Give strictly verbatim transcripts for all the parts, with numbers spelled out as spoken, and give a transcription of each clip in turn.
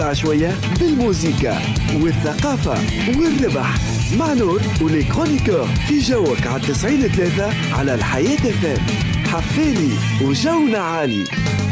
العشوائية بالموسيقى والثقافة والربح مع نور ولي كرونيكور في جوك على تسعين ثلاثة على الحياة فام. حفالي وجونا عالي.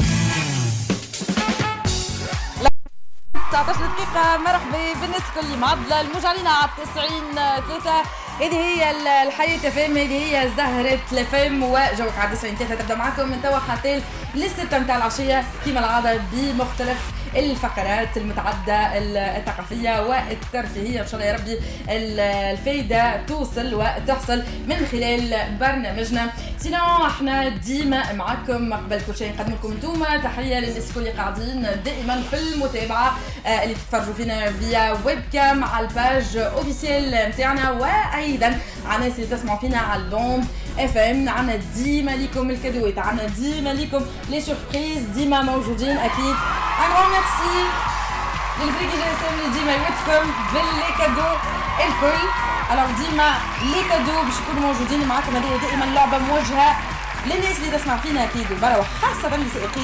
تسعة عشر دقيقة. مرحبا بالناس الكل معضلة الموجة على تسعين ثلاثة. هذه هي الحياة فام، هذه هي زهرة الفام وجوك على تسعين ثلاثة. تبدا معكم من توا حتى للستة متاع العشية كما العادة بمختلف الفقرات المتعدة الثقافية والترفيهية. إن شاء الله يا ربي الفايدة توصل وتحصل من خلال برنامجنا. سينو احنا ديما معكم قبل كل شيء نقدم لكم انتوما تحية للناس الكل اللي قاعدين دائما في المتابعة اللي تتفرجوا فينا فيا ويب كام على الباج اوفيسيال نتاعنا، وايضا على الناس اللي تسمعوا فينا على البوم اف ام. عنا ديما ليكم الكادوات، عنا ديما ليكم لي سوربريز، ديما موجودين اكيد. ان غران ميرسي للفريق جي اس ام اللي ديما يوتكم باللي كادو الكل. الوغ ديما لي كادو باش يكونوا موجودين معاكم. هذه دائما لعبه موجهه للناس اللي تسمع فينا في برا وخاصه لسائقي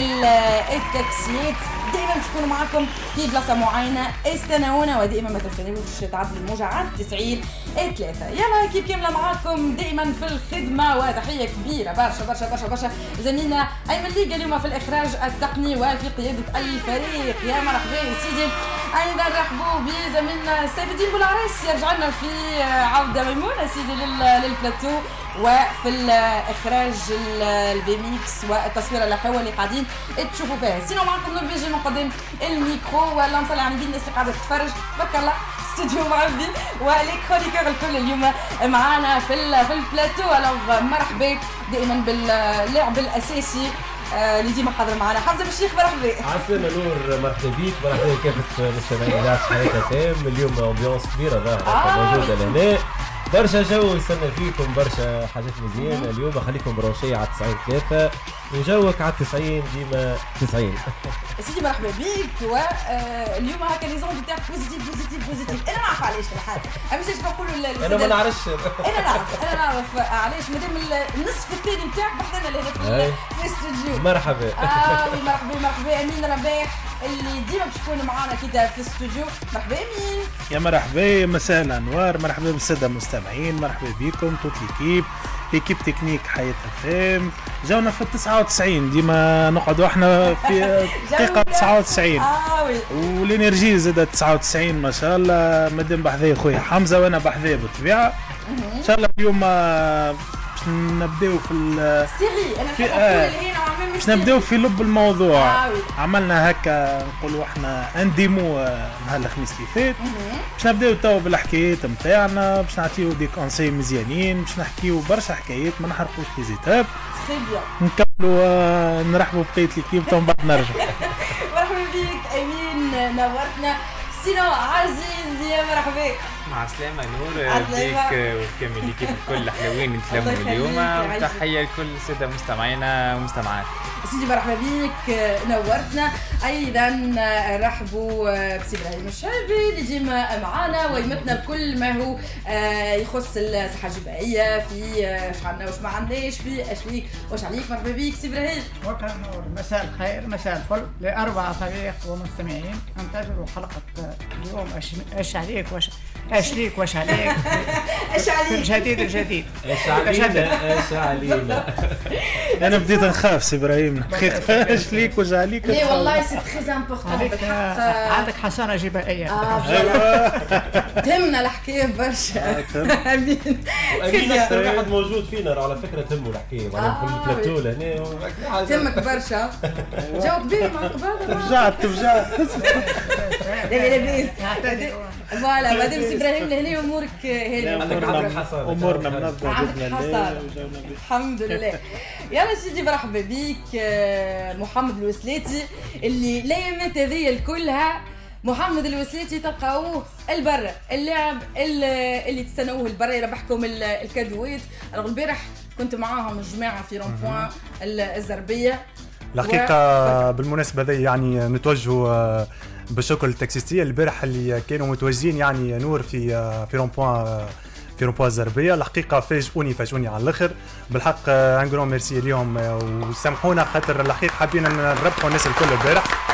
التاكسيات. دائما باش نكونوا معاكم في بلاصه معينه، استناونا ودائما ما تنسونيوش تعدلوا الموجه على تسعين ثلاثة. يلا كيف كامله معاكم دائما في الخدمه، وتحيه كبيره برشا برشا برشا برشا زميلنا ايمن ليغا اليوم في الاخراج التقني وفي قياده الفريق. يا مرحبا يا سيدي. ايضا رحبوا بزميلنا سيف الدين بولعريس يرجع لنا في عوده ميمونه سيدي للبلاتو وفي الاخراج البيميكس والتصوير الحلوه اللي قاعدين تشوفوا فيها. سينو معكم نور بيجي نقدم الميكرو ولا نصلي على الناس اللي قاعده تتفرج. بارك الله استوديو معبي ولي كرونيكور الكل اليوم معانا في في البلاتو. الوغ مرحبا دائما باللاعب الاساسي اللي ديما حاضر معنا حمزه بالشيخ. مرحبا. عسلامة نور، مرحبا بيك. مرحبا كافة مستمعين اذاعة حياة فام. اليوم امبيونس كبيره ظاهره آه. موجوده لهنا، برشا جو يستنى فيكم، برشا حاجات مزيانه اليوم. خليكم برونشيه على تسعين ثلاثة وجوك على تسعين ديما تسعين. سيدي مرحبا بيك. واليوم هكا لي زوند تاعك بوزيتيف بوزيتيف بوزيتيف. انا نعرف علاش الحال، مش باش نقولوا انا ما نعرفش. انا نعرف انا نعرف علاش مادام النصف الثاني نتاعك بحذنا لهنا في الاستوديو. مرحبا. اه مرحبا مرحبا. امين رباح اللي ديما باش يكون معنا كده في الاستوديو. مرحبا امين. يا مرحبا، مساء الانوار، مرحبا بالساده المستمعين، مرحبا بكم توت ليكيب ليكيب تكنيك حياة فام. جاونا في تسعة وتسعين، ديما نقعدوا احنا في دقيقة تسعة وتسعين. اه وي. والانرجي زادت تسعة وتسعين ما شاء الله. مادام بحذايا خويا حمزة وانا بحذايا بالطبيعة. ان شاء الله اليوم باش نبداو في السيري. انا في آه. باش نبداو في لب الموضوع. آه. عملنا هكا نقولوا احنا انديمو نهار الخميس اللي فات. باش نبداو توا بالحكايات نتاعنا، باش نعطيو دي كونساي مزيانين، باش نحكيو برشا حكايات ما نحرقوش لي زيتاب. تري بيان. نكملوا آه نرحبوا بقية ليكيب ومن بعد نرجع. مرحبا بك امين، نورتنا. سينو عزيز يا مرحبا. مع السلامة نور بيك وكامل ليكيب الكل حلوين نتلموا اليوم. وتحية لكل السادة مستمعينا ومستمعات. سيدي مرحبا بيك، نورتنا. ايضا رحبوا بسي ابراهيم الشعبي اللي ديما معانا ويمتنا بكل ما هو يخص الصحه الجبائيه في اش عندنا واش ما عندناش، في اش فيك واش عليك. مرحبا بيك سي ابراهيم. وكان نور. مساء الخير، مساء الفل لاربع فريق ومستمعين. انتظروا حلقه اليوم اش اش عليك واش اش ليك واش عليك. اش عليك الجديد الجديد اش علينا اش علينا. انا بديت نخاف سي ابراهيم الحقيقه. اش ليك واش عليك. لا والله سي تري امبورطون. عندك حصانه جبائيه. اه تهمنا الحكايه برشا. امين امين اكثر واحد موجود فينا على فكره تهمه الحكايه في البلاتو لهنا. تهمك برشا. جو كبير مع بعض. تفجعت تفجعت. لا لاباس فوالا. مادام سي ابراهيم لهنا امورك هانيه. امورنا منظمه جبنا الحمد لله. يلا سيدي مرحبا بيك محمد الوسلاتي اللي الايامات هذيا كلها. محمد الوسلاتي تلقاوه البرا، اللاعب اللي تستناوه البرا يربحكم الكادوات. البارح كنت معاهم الجماعه في رون بوان الزربيه. الحقيقه و... بالمناسبه هذه يعني نتوجهوا بالشكر للتاكسيستيه البارح اللي كانوا متواجدين يعني نور في في رون بوان في رون بوان الزربيه. الحقيقه فاجئوني فاجئوني على الاخر بالحق. ان غران ميرسي اليوم وسامحونا خاطر الحقيقه حابين نربحوا الناس الكل البارح.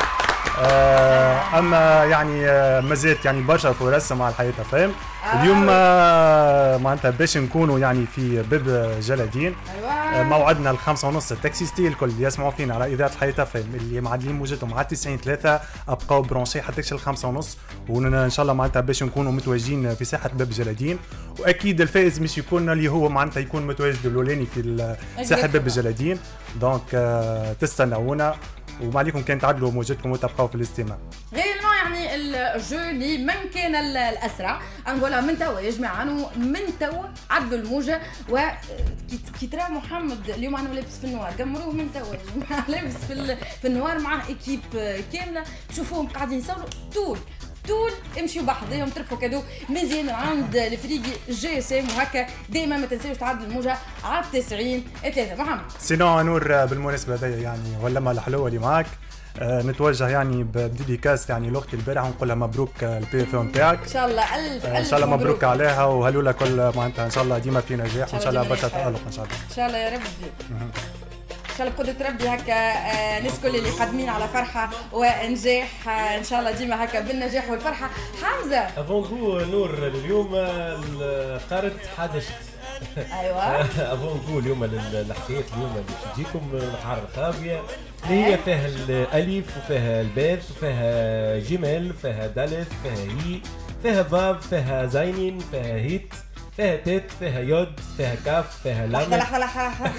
آه اما يعني آه مازالت يعني برشا فرص مع الحياه فهم. اليوم آه معناتها باش نكونوا يعني في باب جلادين. ايوه موعدنا الخمسة ونص التاكسيستي الكل اللي يسمعوا فينا على اذاعه الحياه فهم اللي معدلين موجتهم على تسعين ثلاثة ابقاو برونشي حتى الخمسة ونص، وان شاء الله معناتها باش نكونوا متواجدين في ساحه باب جلادين. واكيد الفائز مش يكون اللي هو معناتها يكون متواجد الاولاني في ساحه باب جلادين. دونك آه تستناونا وما عليكم كان تعدلوا موجتكم وتبقاو في الاستماع. غير يعني الجو اللي من كان الاسرع نقولها من توا يا جماعه، من توا عدوا الموجه. وكي ترى محمد اليوم انا لابس في النوار، قمروه من توا يا جماعه لابس في, في النوار معاه ايكيب كامله، تشوفوهم قاعدين يصوروا طول طول امشيوا بحذاهم تركوا كادو مزيان عند الفريقي جي اس ام. وهكا دائما ما تنساوش تعدلوا الموجه على تسعين ثلاثة. محمد سينو نور بالمناسبه هذيا يعني ولا ما الحلوه اللي معاك آه نتوجه يعني بديديكاس يعني لاختي البارح ونقول لها مبروك البي اف ام تاعك ان شاء الله. الف آه ان شاء الله مبروك, مبروك عليها وهلولا كل معناتها ان شاء الله ديما في نجاح وان شاء الله برشا تالق ان شاء الله ان شاء الله يا ربي. ان شاء الله بقدرة ربي هكا الناس كل اللي قادمين على فرحه ونجاح ان شاء الله ديما هكا بالنجاح والفرحه. حمزه افونغو نور اليوم قررت حاجه ايوه افونغو اليوم الحكايات اليوم اللي تجيكم الحاره الخاويه اللي هي فيها الالف وفيها الباث وفيها جمال وفيها دالث فيها هي فيها فاف فيها زاينين فيها هيت فيها تيت فيها يود فيها كاف فيها لام. لحظة لحظة لحظة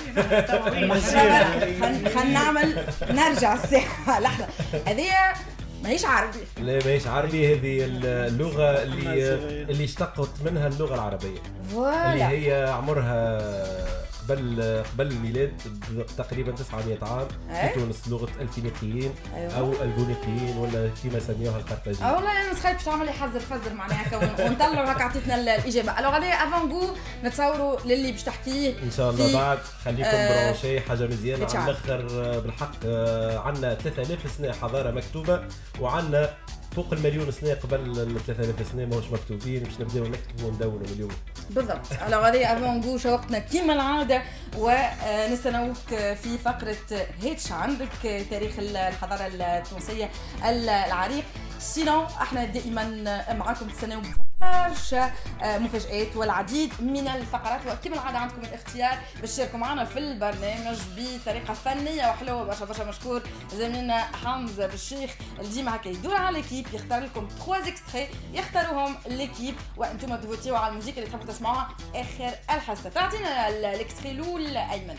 خلينا نعمل نرجع الساحة. لحظة هذه ماهيش عربي. لا ماهيش عربي، هذه اللغة اللي اللي اشتقت منها اللغة العربية. فوالا اللي هي عمرها قبل قبل الميلاد تقريبا تسعمائة عام في تونس، لغه الفينيقيين أيوة. او البونيقيين ولا كيما سميوها القرطاجيين. اه والله انا سخيت باش تعمل لي حذر فزر معناها هكا ونطلعوا هكا عطيتنا الاجابه. الوغ هذايا افونغو نتصوروا للي باش تحكيه ان شاء الله بعد خليكم آه برونشي حاجه مزيانه على الاخر. بالحق عندنا ثلاثة آلاف سنه حضاره مكتوبه وعندنا فوق المليون سنه قبل ال ثلاثة آلاف سنه ماهوش مكتوبين، باش نبداو نكتبوا وندونوا اليوم. بالضبط. على غادي افونغو شوقتنا كيما العاده ونستناوك في فقره هيتش عندك تاريخ الحضاره التونسيه العريق. سينو احنا دائما معاكم تستناو برشا مفاجآت والعديد من الفقرات، وكما العاده عندكم الاختيار باش تشاركوا معنا في البرنامج بطريقه فنيه وحلوه برشا برشا. مشكور زميلنا حمزه بالشيخ اللي ديما هكا يدور على ليكيب يختار لكم ثلاثة اكستري يختاروهم ليكيب وانتم تفوتيوا على الموسيقى اللي تحبوا تسمعوها اخر الحصه. تعطينا الاكستري الاول ايمن.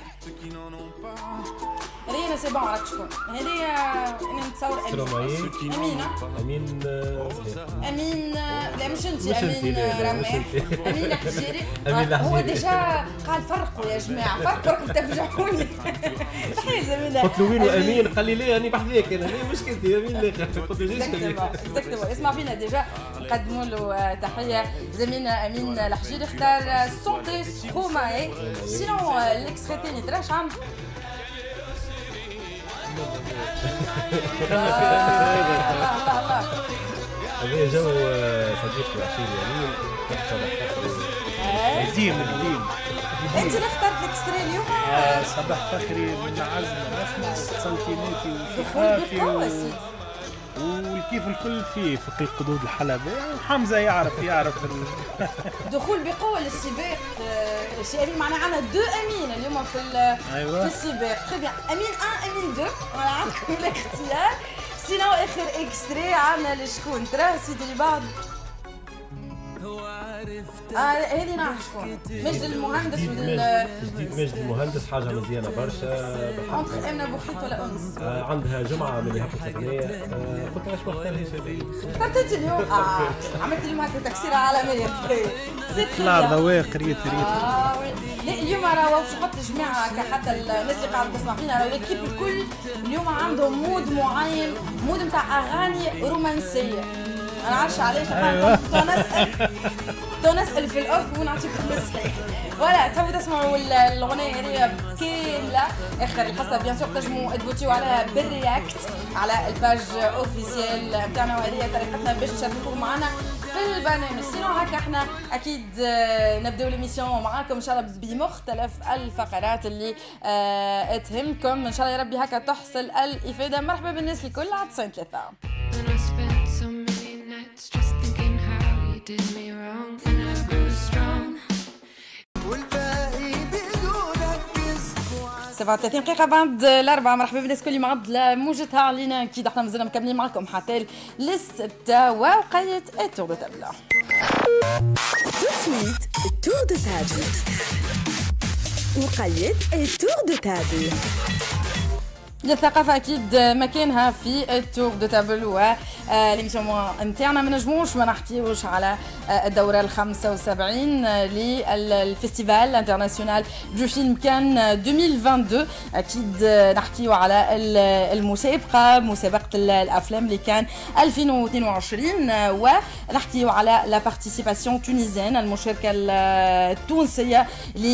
هذه سي بون راك شكون هذه انا نتصور امين امينه امين امين لا مش انت امين رماح امين الحجيري. هو ديجا قال فرقوا يا جماعه فرقوا تفجعوني. تحيه زميلنا قلت له وين امين قال لي لا انا بحذاك انا ليه مشكلتي امين لا قلت له ليش تكتبوا اسمع فينا ديجا نقدموا له تحيه. زميلنا امين الحجيري اختار سونتي سكوماي. سينو الاكستري الثاني تراش عندك الله الله الله. هذا جو صديقي عشيري امين قديم قديم. انت اللي اخترت الاكستري اليوم. صباح فخري من عزم نسمع سلطيناتي وشحافي و... والكيف الكل فيه في القدود الحلبي. حمزه يعرف يعرف دخول بقوه للسباق. سي امين معناها عندنا دو امين اليوم في أيوة. في السباق. تري بيان امين واحد امين اثنين وانا عندكم الاختيار. سينو اخر اكستري عندنا لشكون ترى سيدي اللي بعد اه هذه نعرف شكون مجد المهندس ولا مجد المهندس حاجه مزيانه برشا. انت امنه بوحيط ولا انس؟ آه عندها جمعه من هكا اغنيه. آه قلت علاش ما اختارهاش هذه؟ اخترت اليوم اه عملت اليوم هكا تكسيره عالميه. لا ضواق ريت ريت. اه لا اليوم راهو شفت الجماعه هكا حتى الناس اللي قاعده تسمع فينا راهو ليكيب الكل اليوم عندهم مود معين، مود نتاع اغاني رومانسيه. انا عارفه علاش تو نسال تو نسال في الاوف ونعطيكم الصحيح. فوالا تحبوا تسمعوا الاغنيه هذه كامله اخر الحصه بيان سور تنجموا تفوتيو عليها بالرياكت على الباج اوفيسيال نتاعنا، وهذه طريقتنا باش تشاركوا معنا في البرنامج. سينو هكا احنا اكيد نبداو ليميسيون معاكم ان شاء الله بمختلف الفقرات اللي اه تهمكم، ان شاء الله يا ربي هكا تحصل الافاده. مرحبا بالناس الكل على تسعين ثلاثة. سبعة وثلاثين دقيقة بعد الأربعة. مرحبا بالناس الكل معدلة موجتها علينا أكيد احنا مازلنا مكملين معكم حتى للستة ووقيت التور دو تابلا. توت التور دو تابل وقيت التور دو تابل. الثقافة أكيد مكانها في التور دو تابل و ليميسيون نتاعنا ما نجموش ما نحكيوش على الدورة الخامسة وسبعين للفيستيفال الانترناسيونال دو فيلم كان ألفين واثنين وعشرين. أكيد نحكيو على المسابقة مسابقة الأفلام اللي كان ألفين واثنين وعشرين ونحكيو على لا بارتيسيباسيون تونيزيان المشاركة التونسية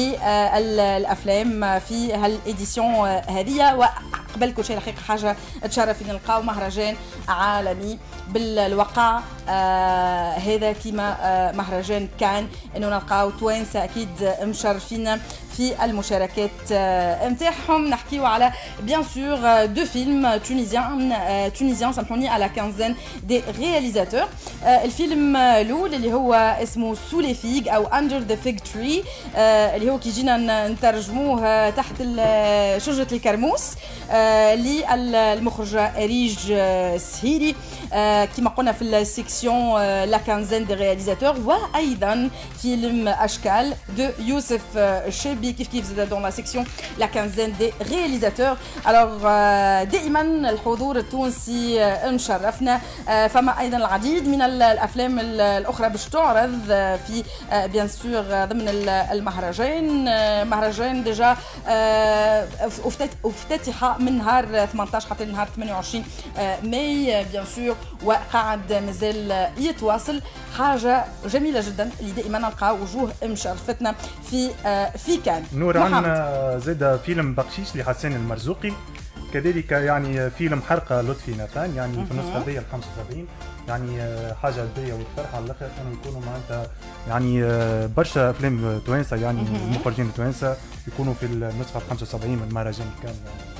للأفلام في هالإديسيون هذه. قبل كل شيء الحقيقة حاجة تشرف إن نلقاو مهرجان عالمي بالواقع آه هذا كما آه مهرجان كان إنه نلقاو توانسة أكيد مشرفين في المشاركات نتاعهم. آه نحكيو على بيان سور دو فيلم تونيزيان آه تونيزيان سامحوني على كانزين دي رياليزاتور. آه الفيلم الأول اللي هو اسمه سو لي فيغ أو أندر ذا فيغ تري آه اللي هو كيجينا نترجموه تحت شجرة الكرموس آه للمخرج ريج آه سهيري آه كما قلنا في السيكسيون آه لا كانزين دي رياليزاتور. وايضا فيلم اشكال دو يوسف آه شيبي كيف كيف زاد دون لا سيكسيون لا كانزين دي رياليزاتور. الوغ آه دائما الحضور التونسي آه مشرفنا. آه فما ايضا العديد من الافلام الاخرى باش تعرض آه في آه بيان سور آه ضمن المهرجان. آه مهرجان ديجا آه افتتح من نهار ثمانية عشر حتى نهار ثمانية وعشرين آه ماي بيان سور وقاعد مازال يتواصل. حاجه جميله جدا اللي دائما نلقاو وجوه مشرفتنا في آه في كان. نور عندنا زاد فيلم بقشيش لحسان المرزوقي، كذلك يعني فيلم حرقه لطفي نافان يعني في النسخه هذه ال خمسة وسبعين. يعني حاجه هديه وتفرح على الاخر انه يكونوا معناتها يعني برشا افلام توانسه يعني المخرجين التوانسه يكونوا في النسخه ال خمسة وسبعين من المهرجان كان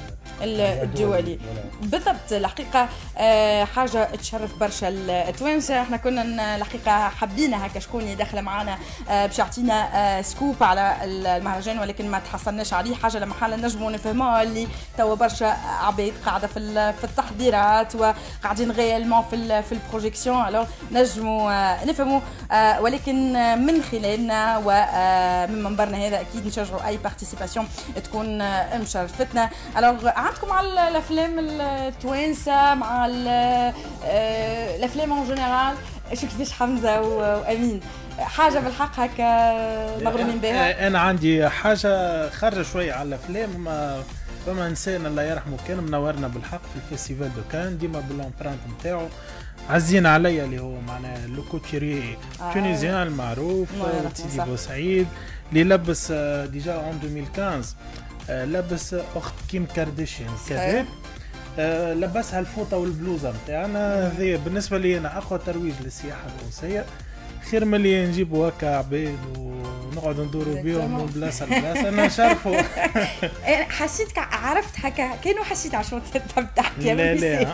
الدولي بالضبط. الحقيقه آه حاجه تشرف برشا التوانسه. احنا كنا الحقيقه حابين هكا شكون اللي داخله معنا آه باش يعطينا آه سكوب على المهرجان ولكن ما تحصلناش عليه. حاجه لما حال نجموا نفهموها اللي توا برشا عباد قاعده في في التحضيرات وقاعدين غيالمون في في البروجيكسيون. الوغ نجموا آه نفهموا آه ولكن من خلالنا ومن منبرنا هذا اكيد نشجعوا اي بارتيسيباسيون تكون آه مشرفتنا. الوغ عندكم على الافلام التوانسه مع الافلام اون جينيرال شو كيفاش حمزه وامين حاجه بالحق هكا مغرومين بها؟ انا عندي حاجه خارجه شويه على الافلام. ما فما انسان الله يرحمه كان منورنا بالحق في الفيستيفال دو كان ديما بالامبرانت نتاعو عزين عليا اللي هو معناها لو كوتشيري آه تونيزيان المعروف سيدي بوسعيد اللي لبس ديجا عام ألفين وخمسطاش لبس اخت كيم كارديشيان كذاب آه لبسها الفوطه والبلوزه نتاعنا. هذه بالنسبه لي انا اقوى ترويج للسياحه التونسيه، خير من اللي نجيبوا هكا عباد ونقعدوا ندوروا بيهم من بلاصه لبلاصه. انا نشرفوا حسيت عرفت هكا كانوا حسيت عشان تحب تحكي. لا لا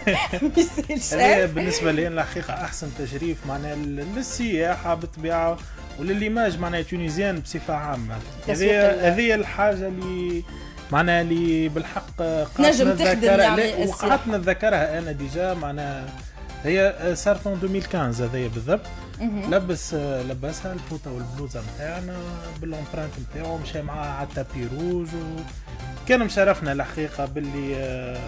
لا بالنسبه لي انا الحقيقه احسن تشريف معناها للسياحه بالطبيعه وللإيماج معناها تونيزيان بصفة عامة. هذه هذه الحاجة اللي معناها اللي بالحق نجم تخدم يعني وقعدت نتذكرها أنا ديجا معناها هي صارت ألفين وخمسطاش هذايا بالضبط. لبس لبسها الفوطة والبلوزة نتاعنا بالأمبرانت نتاعو مشى معاها على التابي روج وكان مشرفنا الحقيقة باللي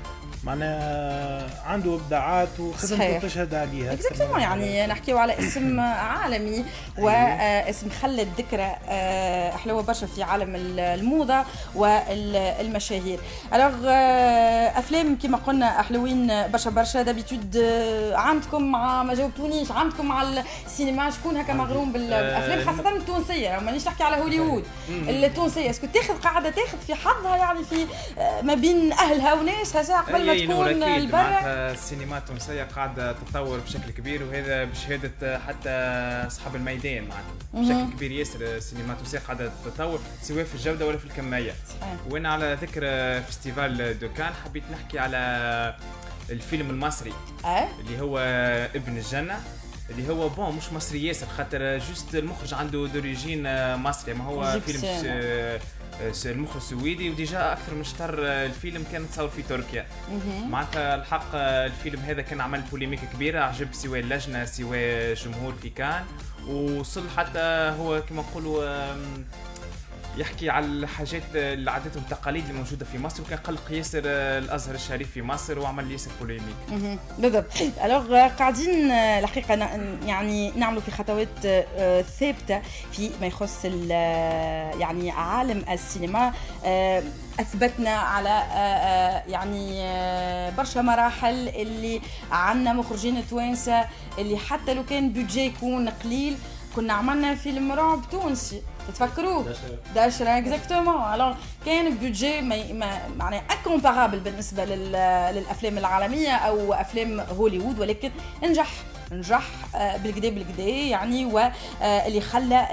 معناها عنده ابداعات وخدمته تشهد عليها اكزاكتومون. يعني نحكيو على اسم عالمي واسم خلد ذكرى حلوه برشا في عالم الموضه والمشاهير. الوغ افلام كما قلنا حلوين برشا برشا. دابيتود عندكم مع ما جاوبتونيش عندكم مع السينما شكون هكا مغروم بالافلام خاصه التونسيه؟ مانيش نحكي على هوليوود التونسيه. اسكو تاخذ قاعده تاخذ في حظها يعني في ما بين اهلها وناسها ساعه قبل ما تكون البرة. معناتها السينما التونسيه قاعده تتطور بشكل كبير، وهذا بشهاده حتى اصحاب الميدان معناتها بشكل كبير ياسر. السينما التونسيه قاعده تتطور سواء في الجوده ولا في الكميه. وانا على ذكر فيستيفال دوكان حبيت نحكي على الفيلم المصري أه؟ اللي هو ابن الجنه، اللي هو بون مش مصري ياسر خاطر جوست المخرج عنده دوريجين مصري، ما هو فيلم المخرج السويدي وديجا اكثر من شهر الفيلم كان تصور في تركيا. معناتها الحق الفيلم هذا كان عمل بوليميك كبيره، عجب سواء اللجنه سواء جمهور في كان، وصل حتى هو كما نقولوا يحكي على الحاجات العادات والتقاليد اللي موجوده في مصر، وكان قلق ياسر الازهر الشريف في مصر وعمل ياسر بوليميك. بالضبط. الوغ قاعدين الحقيقه يعني نعملوا في خطوات ثابته في ما يخص يعني عالم السينما. اثبتنا على يعني برشا مراحل اللي عندنا مخرجين توانسه اللي حتى لو كان بودجي يكون قليل كنا عملنا فيلم رعب تونسي تتفكروا داشرة اكزاكتومون. الوغ كان بودجي ما معناها انكومبارابل بالنسبه للافلام العالميه او افلام هوليوود، ولكن نجح نجح بالكدا بالكدا يعني، واللي خلى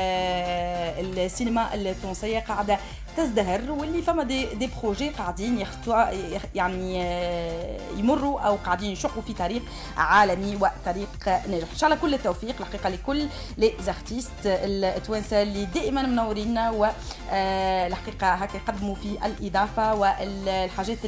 السينما التونسيه قاعده تزدهر، واللي فما دي دي بروجي قاعدين يخطوا يعني يمروا او قاعدين يشقوا في طريق عالمي وطريق ناجح. ان شاء الله كل التوفيق الحقيقه لكل لي زارتيست التوانسه اللي دائما منورينا، والحقيقه هكا يقدموا في الاضافه والحاجات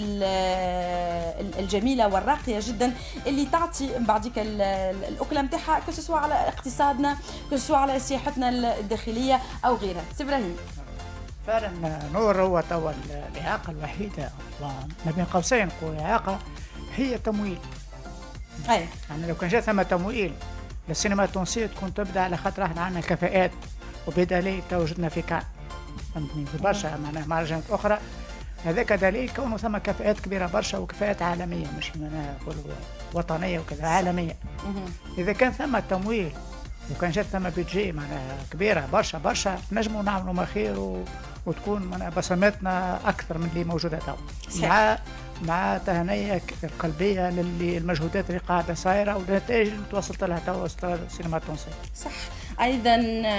الجميله والراقيه جدا اللي تعطي بعديك الاكله نتاعها كسوا على اقتصادنا كسوا على سياحتنا الداخليه او غيرها. سي ابراهيم فعلا نور هو توا الاعاقه الوحيده ما بين قوسين نقول اعاقه هي تمويل. اي يعني لو كان جا ثم تمويل للسينما التونسيه تكون تبدا، على خاطر احنا عندنا كفاءات وبدليل تواجدنا في كان فهمتني في برشا معناها مهرجانات اخرى. هذاك دليل كونه ثم كفاءات كبيره برشا وكفاءات عالميه مش معناها نقولوا وطنيه وكذا عالميه. اذا كان ثم تمويل وكان جات ثم بيدجي معناها كبيره برشا برشا نجموا نعملوا ما خير و... وتكون معناها بصماتنا اكثر من اللي موجوده تو، مع مع تهنئه القلبيه للمجهودات اللي قاعده صايره والنتائج اللي توصلت لها تو السينما التونسيه. صح. ايضا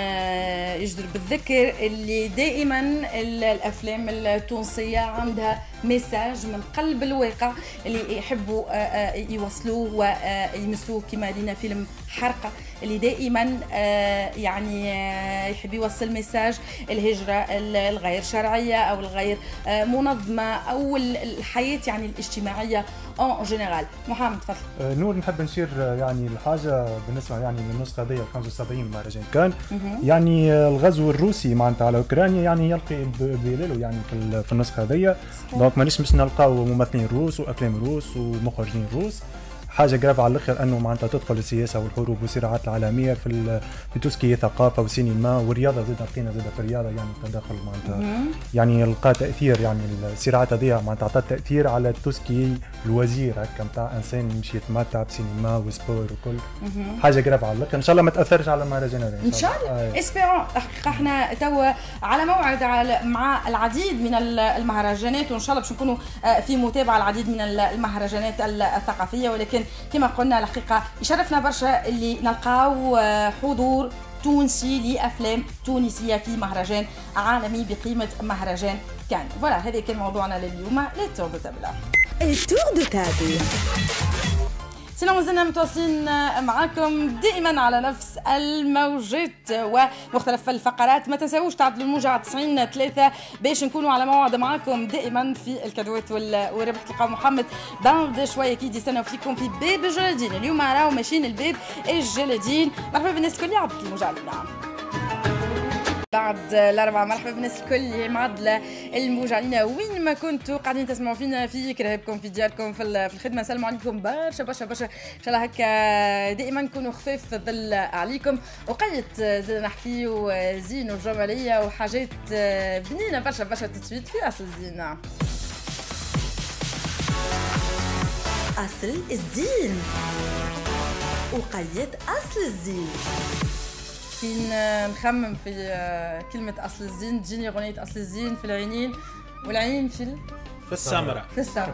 يجدر بالذكر اللي دائما الافلام التونسيه عندها ميساج من قلب الواقع اللي يحبوا يوصلوه ويمسوه، كما لينا فيلم حرقه اللي دائما يعني يحب يوصل ميساج الهجره الغير شرعيه او الغير منظمه او الحياه يعني الاجتماعيه اون جينيرال. محمد تفضل. نور نحب نشير يعني الحاجه بالنسبه يعني للنسخه هذه خمسة وسبعين مهرجان كان يعني الغزو الروسي معناتها على اوكرانيا يعني يلقي ظلاله يعني في النسخه هذه، دونك مانيش باش نلقاو ممثلين روس وافلام روس ومخرجين روس. حاجه جراف على الاخر انه معناتها تدخل السياسه والحروب والصراعات العالميه في في توسكي ثقافه وسينما والرياضه، زاد لقينا زاد في الرياضه يعني تدخل معناتها يعني لقى تاثير، يعني الصراعات هذه معناتها عطات تاثير على توسكي الوزير هكا نتاع انسان يمشي يتمتع بسينما وسبور وكل حاجه جراف على الاخر. ان شاء الله ما تاثرش على المهرجان هذا ان شاء الله. اسبيرون حقيقه احنا توا على موعد مع العديد من المهرجانات، وان شاء الله باش نكونوا في متابعه العديد من المهرجانات الثقافيه، ولكن كما قلنا الحقيقه يشرفنا برشا اللي نلقاو حضور تونسي لافلام تونسيه في مهرجان عالمي بقيمه مهرجان كان. فوالا هذا كان موضوعنا لليوم. للتور دو تابل. التور دو تابل. سلام، مازلنا متواصلين معاكم دائما على نفس الموجات ومختلف الفقرات. ما تنساوش تعدلوا الموجة على تسعين ثلاثة باش نكونوا على موعد معاكم دائما في الكادوات والربح. تلقاو محمد بعد شويه اكيد يستناو فيكم في باب الجلادين. اليوم راهو ماشيين الباب الجلادين. مرحبا بالناس الكل عبد الموجة علينا بعد الاربعه. مرحبا بالناس الكل اللي معدله الموجه علينا وين ما كنتوا قاعدين تسمعوا فينا في كرهبكم في دياركم في الخدمه. نسلموا عليكم برشا برشا برشا. ان شاء الله هكا دائما نكونوا خفاف في الظل عليكم. وقيت زاد نحكيو زين وجماليه وحاجات بنينه برشا برشا تتويت في اصل الزينه. اصل الزين وقيت اصل الزين. كي نخمم في كلمة أصل الزين تجيني أغنية أصل الزين في العينين والعينين في في السمرة في السمرة.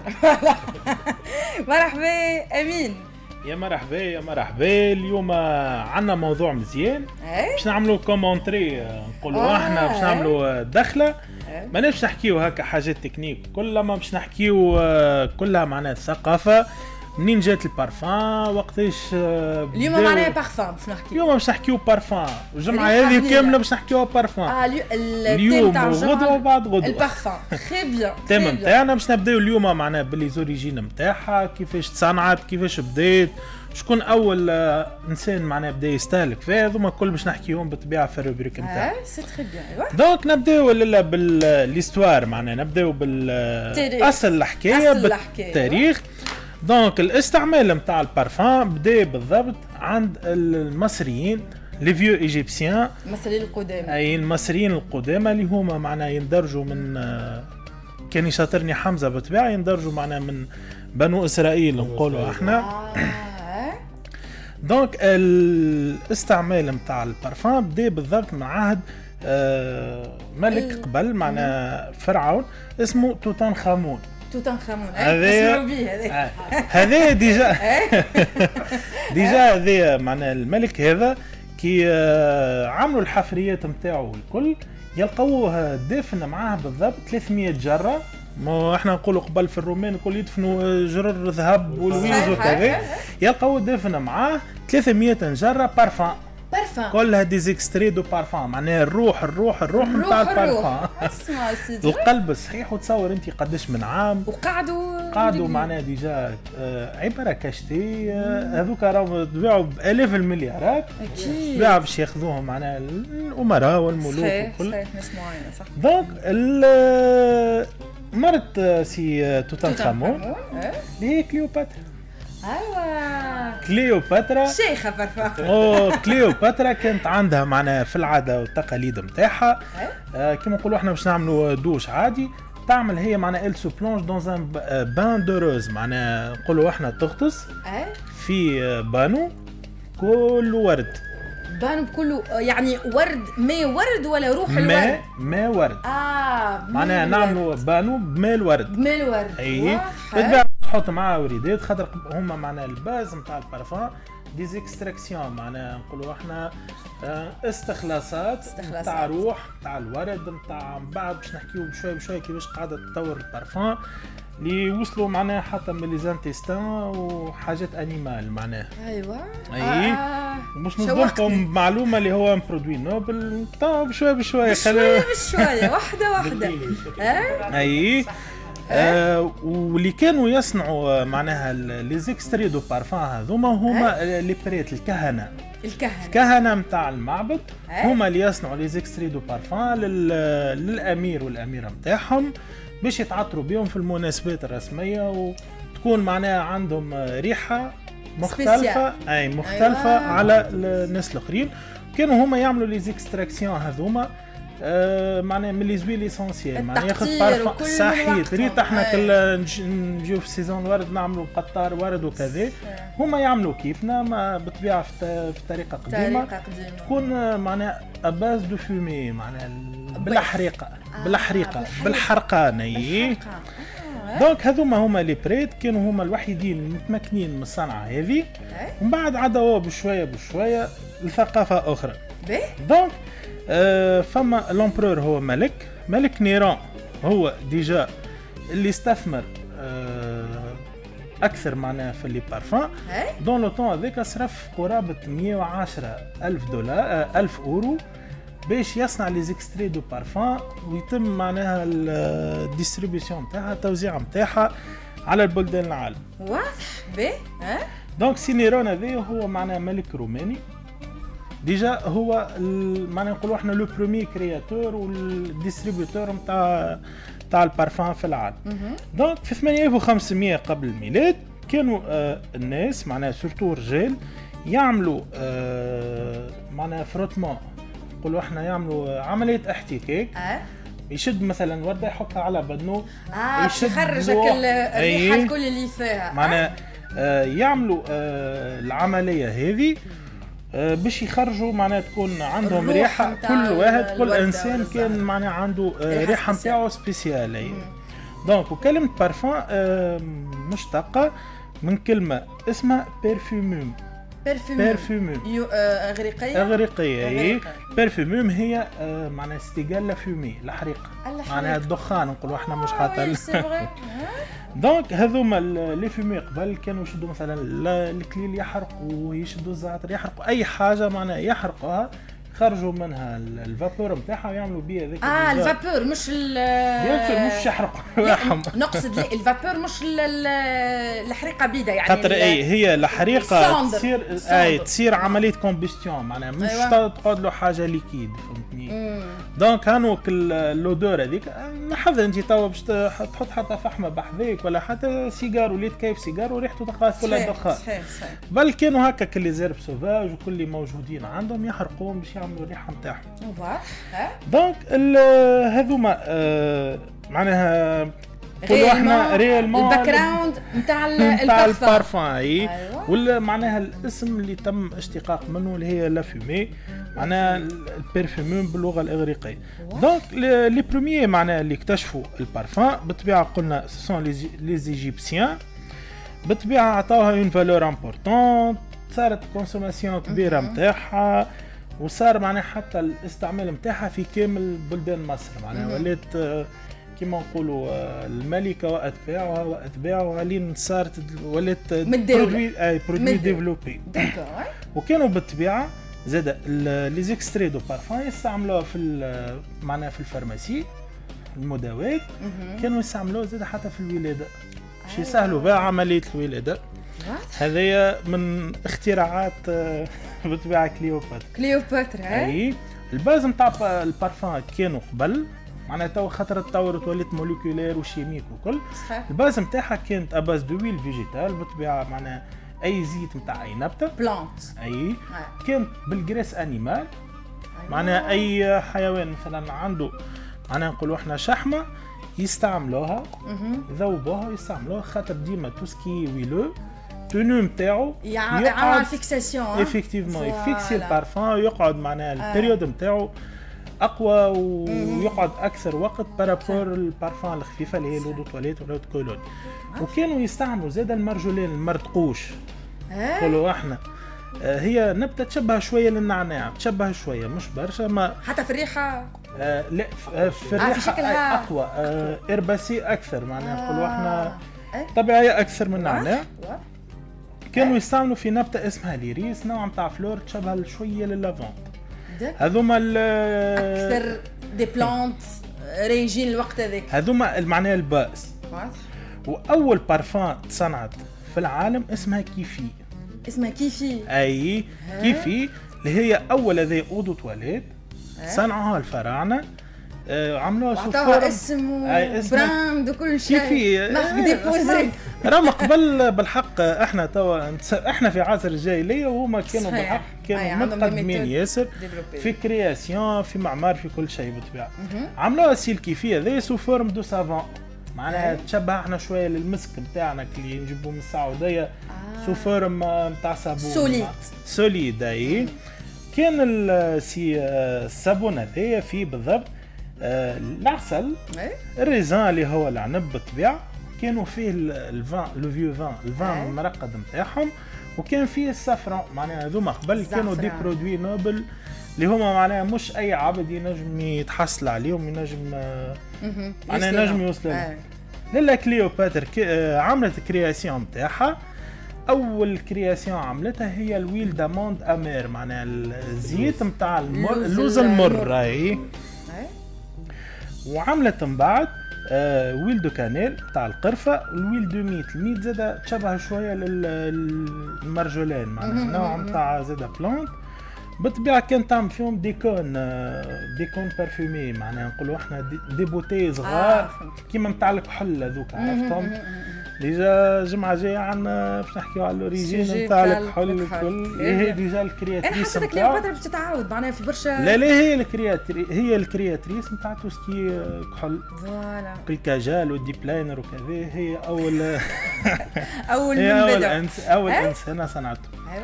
مرحبا امين. يا مرحبا يا مرحبا. اليوم عندنا موضوع مزيان باش نعملوا كومونتري، نقولوا آه احنا باش نعملوا دخله، ما نبش نحكيو هكا حاجات تكنيك، كلما باش نحكيو كلها معناها الثقافه، منين جات البارفان، وقتاش اليوم معناها بارفان باش نحكي. اليوم باش نحكيو بارفان، الجمعه هذه كامله باش نحكيو بارفان. اه اليوم وغدوه وبعد غدوه البارفان. تري بيان. التيم نتاعنا باش نبداو اليوم معناها باللي زوريجين نتاعها، كيفاش تصنعت، كيفاش بدات، شكون اول انسان معناها بدا يستهلك فيها، هذوما الكل باش نحكيهم بالطبيعه في الروبريك نتاعنا. اه سي تري بيان. دونك نبداو لالا بالليستوار، معناها نبداو بالاصل الحكايه، بالتاريخ. دونك الاستعمال نتاع البارفان بدا بالضبط عند المصريين، لي فيو ايجيبسيان، المصريين القدامى. اي المصريين القدامى اللي هما معناها يندرجوا من، كان يشاطرني حمزه بالطبيعه، يندرجوا معناها من بنو اسرائيل نقولوا احنا. آه. دونك الاستعمال نتاع البارفان بدا بالضبط من عهد آه ملك قبل، معناها فرعون اسمه توتنخ آمون. توتنخ آمون هذا هذا ديجا ديجا هذا معناها الملك هذا كي عملوا الحفريات نتاعو الكل يلقوه دافن معاه بالضبط ثلاثمية جره. ما احنا نقولوا قبل في الرومان الكل يدفنوا جرر ذهب والويز وكذا، يلقوه دافن معاه ثلاثمية جره بارفان. بارفان كلها ديزيكستري دو بارفان، معناها الروح الروح الروح نتاع البارفان. اسمع سيدي القلب الصحيح. وتصور انت قداش من عام وقعدوا قعدوا معناها ديجا آه عباره كاشتي هذوك آه راهو تباعوا بالاف المليارات، اكيد تباعوا باش ياخذوهم معناها الامراء والملوك وكل. صحيح ناس معينه صح. دونك مرت سي توتنخ آمون اللي هي كليوباترا. ايوا كليوباترا شيخه بارفان. او كليوباترا كانت عندها معناها في العاده والتقاليد نتاعها آه كيما نقولوا احنا باش نعملوا دوش عادي، تعمل هي معناها ال سو بلونج دون ان بان دو روز، معناها نقولوا احنا تغطس في بانو كله ورد. بانو بكله يعني ورد، ماء ورد ولا روح الورد؟ ماء ماء ورد. اه معناها نعملوا بانو بماء الورد. بماء الورد. اي تتبع تحط معاه وريدات، خاطر هما معناها الباز نتاع البارفان ديزيكستراكسيون، معناها نقولوا احنا استخلاصات نتاع روح نتاع الورد نتاع. من بعد باش نحكيو بشوي بشوي كيفاش قاعده تطور البارفان اللي وصلوا معناها حتى من لي زانتيستان وحاجات انيمال معناها. ايوه اي آه. مش نصدمكم معلومه اللي هو برودوي نوبل طا بشوي بشوي بشوي بشوي واحده واحده. اي آه واللي كانوا يصنعوا معناها لي زيكستري دو بارفان هذوما هما لي بريت الكهنه الكهنه الكهنه نتاع المعبد، هما اللي يصنعوا لي زيكستري دو بارفان للامير والاميره نتاعهم باش يتعطروا بهم في المناسبات الرسميه، وتكون معناها عندهم ريحه مختلفه. اي مختلفه أيوة. على الناس الاخرين. كانوا هما يعملوا لي زيكستراكسيون هذوما آه معناها من لي زويل اسونسيال، معناها ياخذ بارفان صحيح ريت. احنا كل نجيو في سيزون الورد نعملوا قطار ورد وكذا، هما يعملوا كيفنا ما بالطبيعه في طريقه قديمه تكون معناها اباز دو فومي، معناها بالحريقه بالحريقه بالحرقان. اي دونك هذوما هما لي بريت كانوا هما الوحيدين المتمكنين من الصنعه هذه، ومن بعد عداو بشويه بشويه لثقافه اخرى. دونك آه فما الامبرور هو ملك ملك نيران، هو ديجا اللي استثمر آه اكثر معناها في لي بارفان. دون لو طون هذاك صرف قرابه مية وعشرة ألف دولار آه ألف اورو باش يصنع لي زيكستري دو بارفان، ويتم معناها الديستريبيسيون نتاعها التوزيع نتاعها على البلدان العالم. واضح باهي. ها دونك سي نيرون هذا هو معناها ملك روماني ديجا، هو معناها نقولوا احنا لو بروميي كرياتور والديستريبيوتور نتاع نتاع البارفان في العالم. دونك في ثمانية آلاف وخمسمية قبل الميلاد كانوا آه الناس معناها سورتو رجال يعملوا آه معناها فروتمون، نقولوا احنا يعملوا عمليه احتكاك. أه؟ يشد مثلا ورده يحطها على بدنه اه يخرج الريحه الكل اللي فيها. معناها آه يعملوا آه العمليه هذه آه باش يخرجوا معناها تكون عندهم ريحه، كل واحد كل انسان كان معناها عنده آه ريحه نتاعو سبيسيال. دونك وكلمه بارفان مشتقه من كلمه اسمها بيرفيوم. بيرفيوم بيرفيوم اغريقيه اغريقيه اي بيرفيوم هي آه معناها استيغال لا فومي الحريقه معناها الدخان نقولوا احنا مش حتى دونك هذوما لي فومي قبل كانوا يشدوا مثلا الكليل يحرقوا يشدوا الزعتر يحرقوا اي حاجه معناها يحرقوها خرجوا منها الفابور نتاعها ويعملوا بها ذاك اه الفابور مش ال بيان مش يحرقوا نقصد الفابور مش الحريقه بيده يعني خاطر اي هي الحريقه تصير اي تصير عمليه كومبستيون معناها مش أيوة. تقعد له حاجه ليكيد فهمتني دونك هانوك اللودور هذيك لاحظ انت توا باش تحط حتى فحمه بحذاك ولا حتى سيجار وليت كيف سيجار وريحته تلقاها كلها دخان صحيح صحيح بل كانوا هكا كل زيرب سوفاج وكل اللي موجودين عندهم يحرقوهم باش يعملوا الريحه نتاعهم دونك هذوما آه معناها نقولوا احنا ريالمون الباك جراوند نتاع البارفان اي ولا معناها الاسم اللي تم اشتقاق منه اللي هي لا فومي معناها البرفيوم باللغه الاغريقيه دونك لي بروميير معناها اللي اكتشفوا البارفان بالطبيعه قلنا سون لي ايجيبسيان بالطبيعه عطاوها اون فالور امبورطون صارت كونسوماسيون كبيره نتاعها وصار معناها حتى الاستعمال نتاعها في كامل بلدان مصر معناها ولات كيما نقولوا الملكه واتباعها واتباعها لين صارت ولات برودوي اي برودوي ديفلوبي وكانوا بالطبيعه زاد لي زيكستري دو بارفان يستعملوها في معناها في الفارماسي المداوات كانوا يستعملوها زاد حتى في الولاده باش يسهلوا بها عمليه الولاده هذايا من اختراعات بالطبيعه كليوباترا كليوباترا اي الباز نتاع البارفان كانوا قبل معناها تو خاطر تطورت ولات موليكولير وشيميك وكل صحيح الباز نتاعها كانت اباز دو ويل فيجيتال بالطبيعه معناها اي زيت نتاع اي نبته بلانت اي كانت بالجريس انيمال معناها اي حيوان مثلا عنده معناها نقولوا احنا شحمه يستعملوها يذوبوها ويستعملوها خاطر ديما توسكي ويلو تونو نتاعو يعمل فيكساسيون افيكتيفمون يفيكسي البارفان يقعد معناها البيريود نتاعو اقوى ويقعد اكثر وقت بارابور البارفان الخفيفه اللي هي لودو تواليت ولا كولون وكانوا يستعملوا زاد المرجولين المرتقوش نقولوا احنا هي نبته تشبه شويه للنعناع تشبه شويه مش برشا ما حتى في الريحه آه لا في الريحه آه اقوى آه ارباسي اكثر معناها نقولوا احنا طبيعيه اكثر من النعناع كانوا يستعملوا في نبته اسمها ليريس نوع نتاع فلور تشبه شويه للافون هذوما اكثر دي بلانت ريجين الوقت هذاك هذوما معناها الباس واول بارفان تصنعت في العالم اسمها كيفي اسمها كيفي اي كيفي اللي هي اول هذه اودو تواليت صنعوها الفراعنه آه عملوها سوفورم اسم وبراند وكل شيء كيفي مارك ديبوزي راهم قبل بالحق احنا توا احنا في عصر الجاهليه وهما كانوا بالحق كانوا متقدمين ياسر في كرياسيون في معمار في كل شيء بالطبيعه عملوها سيل كيفي هذه سوفورم دو سافون معناها تشبه احنا شويه للمسك نتاعنا اللي نجيبوه من السعوديه آه. سوفورم نتاع صابون سوليد سوليد اي كان السي الصابون هذايا فيه بالضبط آه العسل الريزان اللي هو العنب بالطبيعه كانوا فيه الفان لو فيو فان الفان المرقد نتاعهم وكان فيه السافران معناها هذوما قبل كانوا دي برودوي نوبل اللي هما معناها مش اي عبد ينجم يتحصل عليهم ينجم معناها ينجم يوصل لهم لالا كليوباتر عملت كرياسيون نتاعها اول كرياسيون عملتها هي الويل داموند امير معناها الزيت نتاع اللوز المر راهي وعملت من بعد آه ويل دو كانيل تاع القرفه والويل دو ميت الميت زاد تشبه شويه للمرجولين معناها نوع نتاع زاد بلانت بالطبيعه كان تعمل فيهم ديكون ديكون بارفومي معناها نقولوا احنا دي, دي بوتي صغار آه كيما نتاع الكحل هذوك عرفتهم ديجا جمعه جايه عندنا باش نحكيو على الاوريجين نتاع الكحل الكل هي ديجا الكرياتريس انا حسيت كليوباترا باش تتعاود معناها في برشا لا لا هي الكرياتري هي الكرياتريس نتاع توسكي كحل فوالا الكاجال والدي بلاينر وكذا هي اول اول من اول بدأ انس اول انسانه صنعته ايوه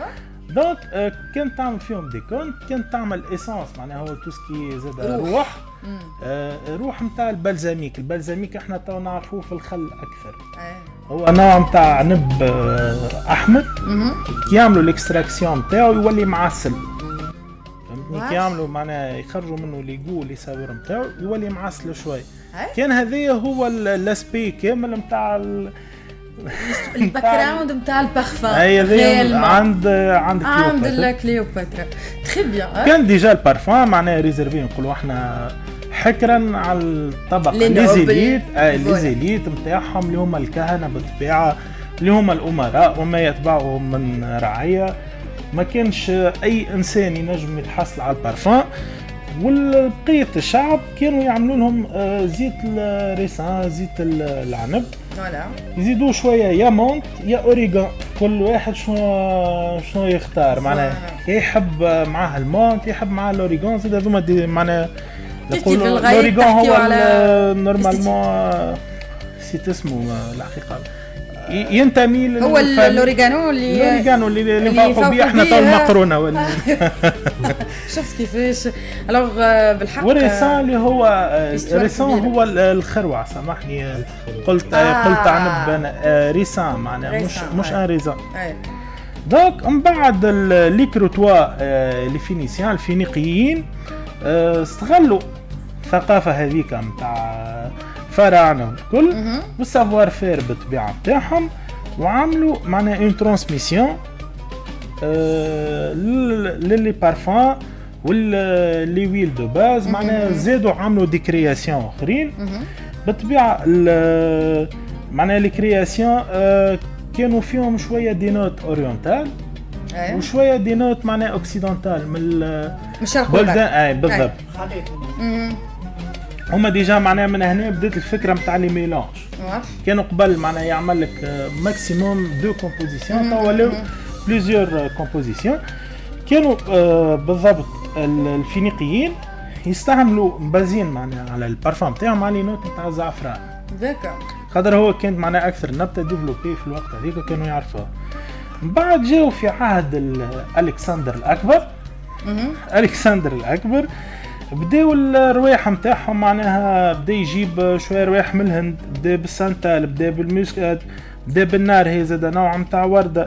دونك آه كانت تعمل فيهم دي كونت، كانت تعمل ايسانس معناها هو تو سكي زاد روح, روح. آه روح نتاع البلزميك، البلزميك احنا تو نعرفوه في الخل اكثر. أيه. هو نوع نتاع عنب آه احمد كي يعملوا الاكستراكسيون نتاعو يولي معسل، فهمتني؟ كي يعملوا معناها يخرجوا منه ليغو لي سافور نتاعو يولي معسل شوي. أيه؟ كان هذايا هو الاسبي كامل نتاع الباك جراوند نتاع البارفان. اي هذايا عند عند عند كليوباترا. تري بيان. كان ديجا البارفان معناها ريزيرفي نقولوا احنا حكرا على الطبقه لي زيليت لي زيليت نتاعهم اللي هما الكهنه بالطبيعه اللي هما الامراء وما يتبعهم من رعيه. ما كانش اي انسان ينجم يتحصل على البارفان، والبقيه الشعب كانوا يعملوا لهم زيت الريسان زيت العنب فوالا يزيدوا شويه يا مونت يا اوريغان، كل واحد شنو شنو يختار معناها يحب معاه المونت يحب معاه الاوريغان زيد هذوما معناها نقولوا الاوريغان هو نورمالمون نسيت اسمه الحقيقه ينتمي هو الاوريغانو اللي الاوريغانو اللي اللي نفرحوا به احنا تو المقرونه ولا شفت كيفاش الوغ بالحق. والريسان اللي هو الريسان هو الخروع سامحني قلت آه. قلت عنب ريسان معناها مش مش ان ريزان. دونك من بعد لي كروتوا لي فينيسيان الفينيقيين استغلوا الثقافه هذيك نتاع فراعنه والكل والسافوار فير بالطبيعه نتاعهم، وعملوا معناها اون ترانسميسيون للي بارفان واللي ويل دو باز معناها زادوا عملوا دي كرياسيون اخرين بالطبيعه. معناها لي كرياسيون كانوا فيهم شويه دي نوت اورينتال وشويه دي نوت معناها اوكسيدونتال من البلدان. اي بالضبط. هما ديجا معناها من هنا بدات الفكره نتاع لي ميلانج. كانوا قبل معناها يعمل لك ماكسيموم دو كومبوزيسيون تو ولاو بليزيور كومبوزيسيون. كانوا آه بالضبط الفينيقيين يستعملوا بازين معناها على البارفان تاعهم على نوت نتاع الزعفران. ذاك خاطر هو كانت معناها اكثر نبته ديفلوبي في الوقت هذيك كانوا يعرفوها. من بعد جاوا في عهد الكسندر الاكبر. الكسندر الاكبر بداو الروايح نتاعهم معناها بدا يجيب شويه روايح من الهند، بدا بالسانتال، بدا بالموسكات، بدا بالنار هي زاد نوع نتاع ورده.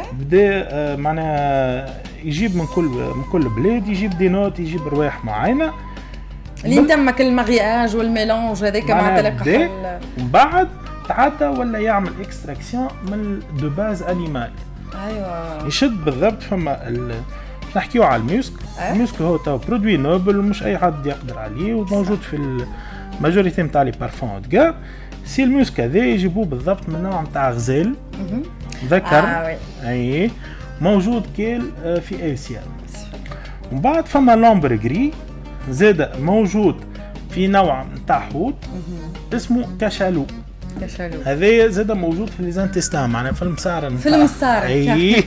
بدا معناها يجيب من كل من كل بلاد يجيب دي نوت يجيب روايح معينه اللي يتمك المغياج والميلونج هذاك مع تلقح. ومن بعد تعدى ولا يعمل اكستراكسيون من دو باز انيمال. ايوه يشد بالضبط. فما نحكيو على الميسك. أه؟ الميسك هو تو برودوي نوبل مش اي حد يقدر عليه وموجود في الماجوريتي نتاع لي بارفون كاع. سي الميسك هذا يجيبوه بالضبط من نوع نتاع غزال ذكر. آه اي موجود كيل في اسيا. ومن بعد فما لامبرغري زاد موجود في نوع نتاع حوت اسمه كاشالو. كاشالو هذا زاد موجود في ليزانتيستان معناها في المسار في المسار. اي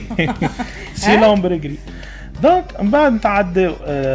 سي لامبرغري. دونك من بعد نتعداو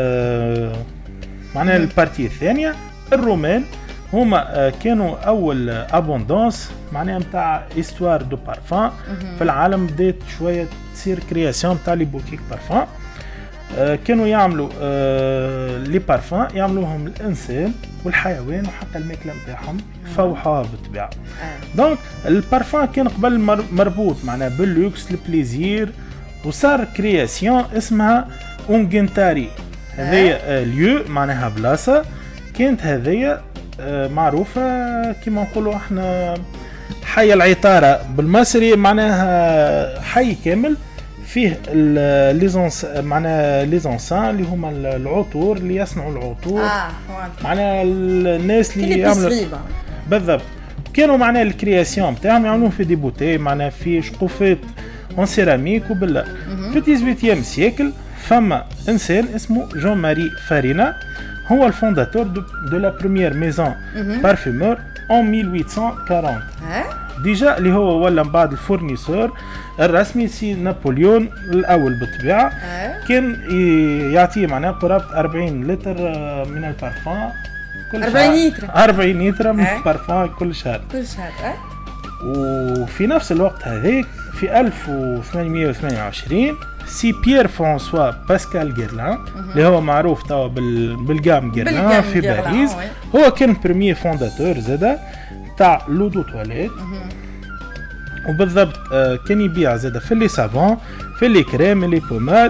آه معناها البارتي الثانيه. الرومان هما آه كانوا اول ابوندونس معناها نتاع استوار دو بارفان في العالم. بدات شويه تصير كرياسيون نتاع لي بوتيك بارفان. آه كانوا يعملوا آه لي بارفان يعملوهم الانسان والحيوان وحتى الماكله نتاعهم يفوحوها بالطبيعه. دونك البارفان كان قبل مربوط معناها باللوكس البليزير، وصار كرياسيون اسمها اونغنتاري. هذيا ليو معناها بلاصه كانت هذيا معروفه كما نقولوا احنا حي العطاره بالمصري معناها حي كامل فيه ليزونس معناها ليزونسان اللي هما العطور اللي يصنعوا العطور. اه معناها الناس اللي يعملوا بالضبط كانوا معناها الكرياسيون تاعهم يعملوهم في دي بوتي معناها في شقوفات اون سيراميك وبالله. في الثمانية سيكل فما انسان اسمه جون ماري فارينا هو الفونداتور دو, دو لا بروميير ميزون بارفيمور اون ألف وثمانمائة وأربعين. ديجا اللي هو ولا من بعد الفورنيسور الرسمي سي نابليون الاول بالطبيعه. كان يعطيه معناها قرابه أربعين لتر من البارفان كل شهر. أربعين لتر أربعين لتر من البارفان كل شهر كل شهر. وفي نفس الوقت هذاك في ألف وثمانمائة وثمانية وعشرين سي بيير فرانسوا باسكال غيرلان اللي هو معروف توا بالجام غيرلان في باريس. هو كان بريمير فونداتور زادا تاع لودو تواليت، وبالضبط كان يبيع زادا في لي سافون في لي كريم لي بوماد،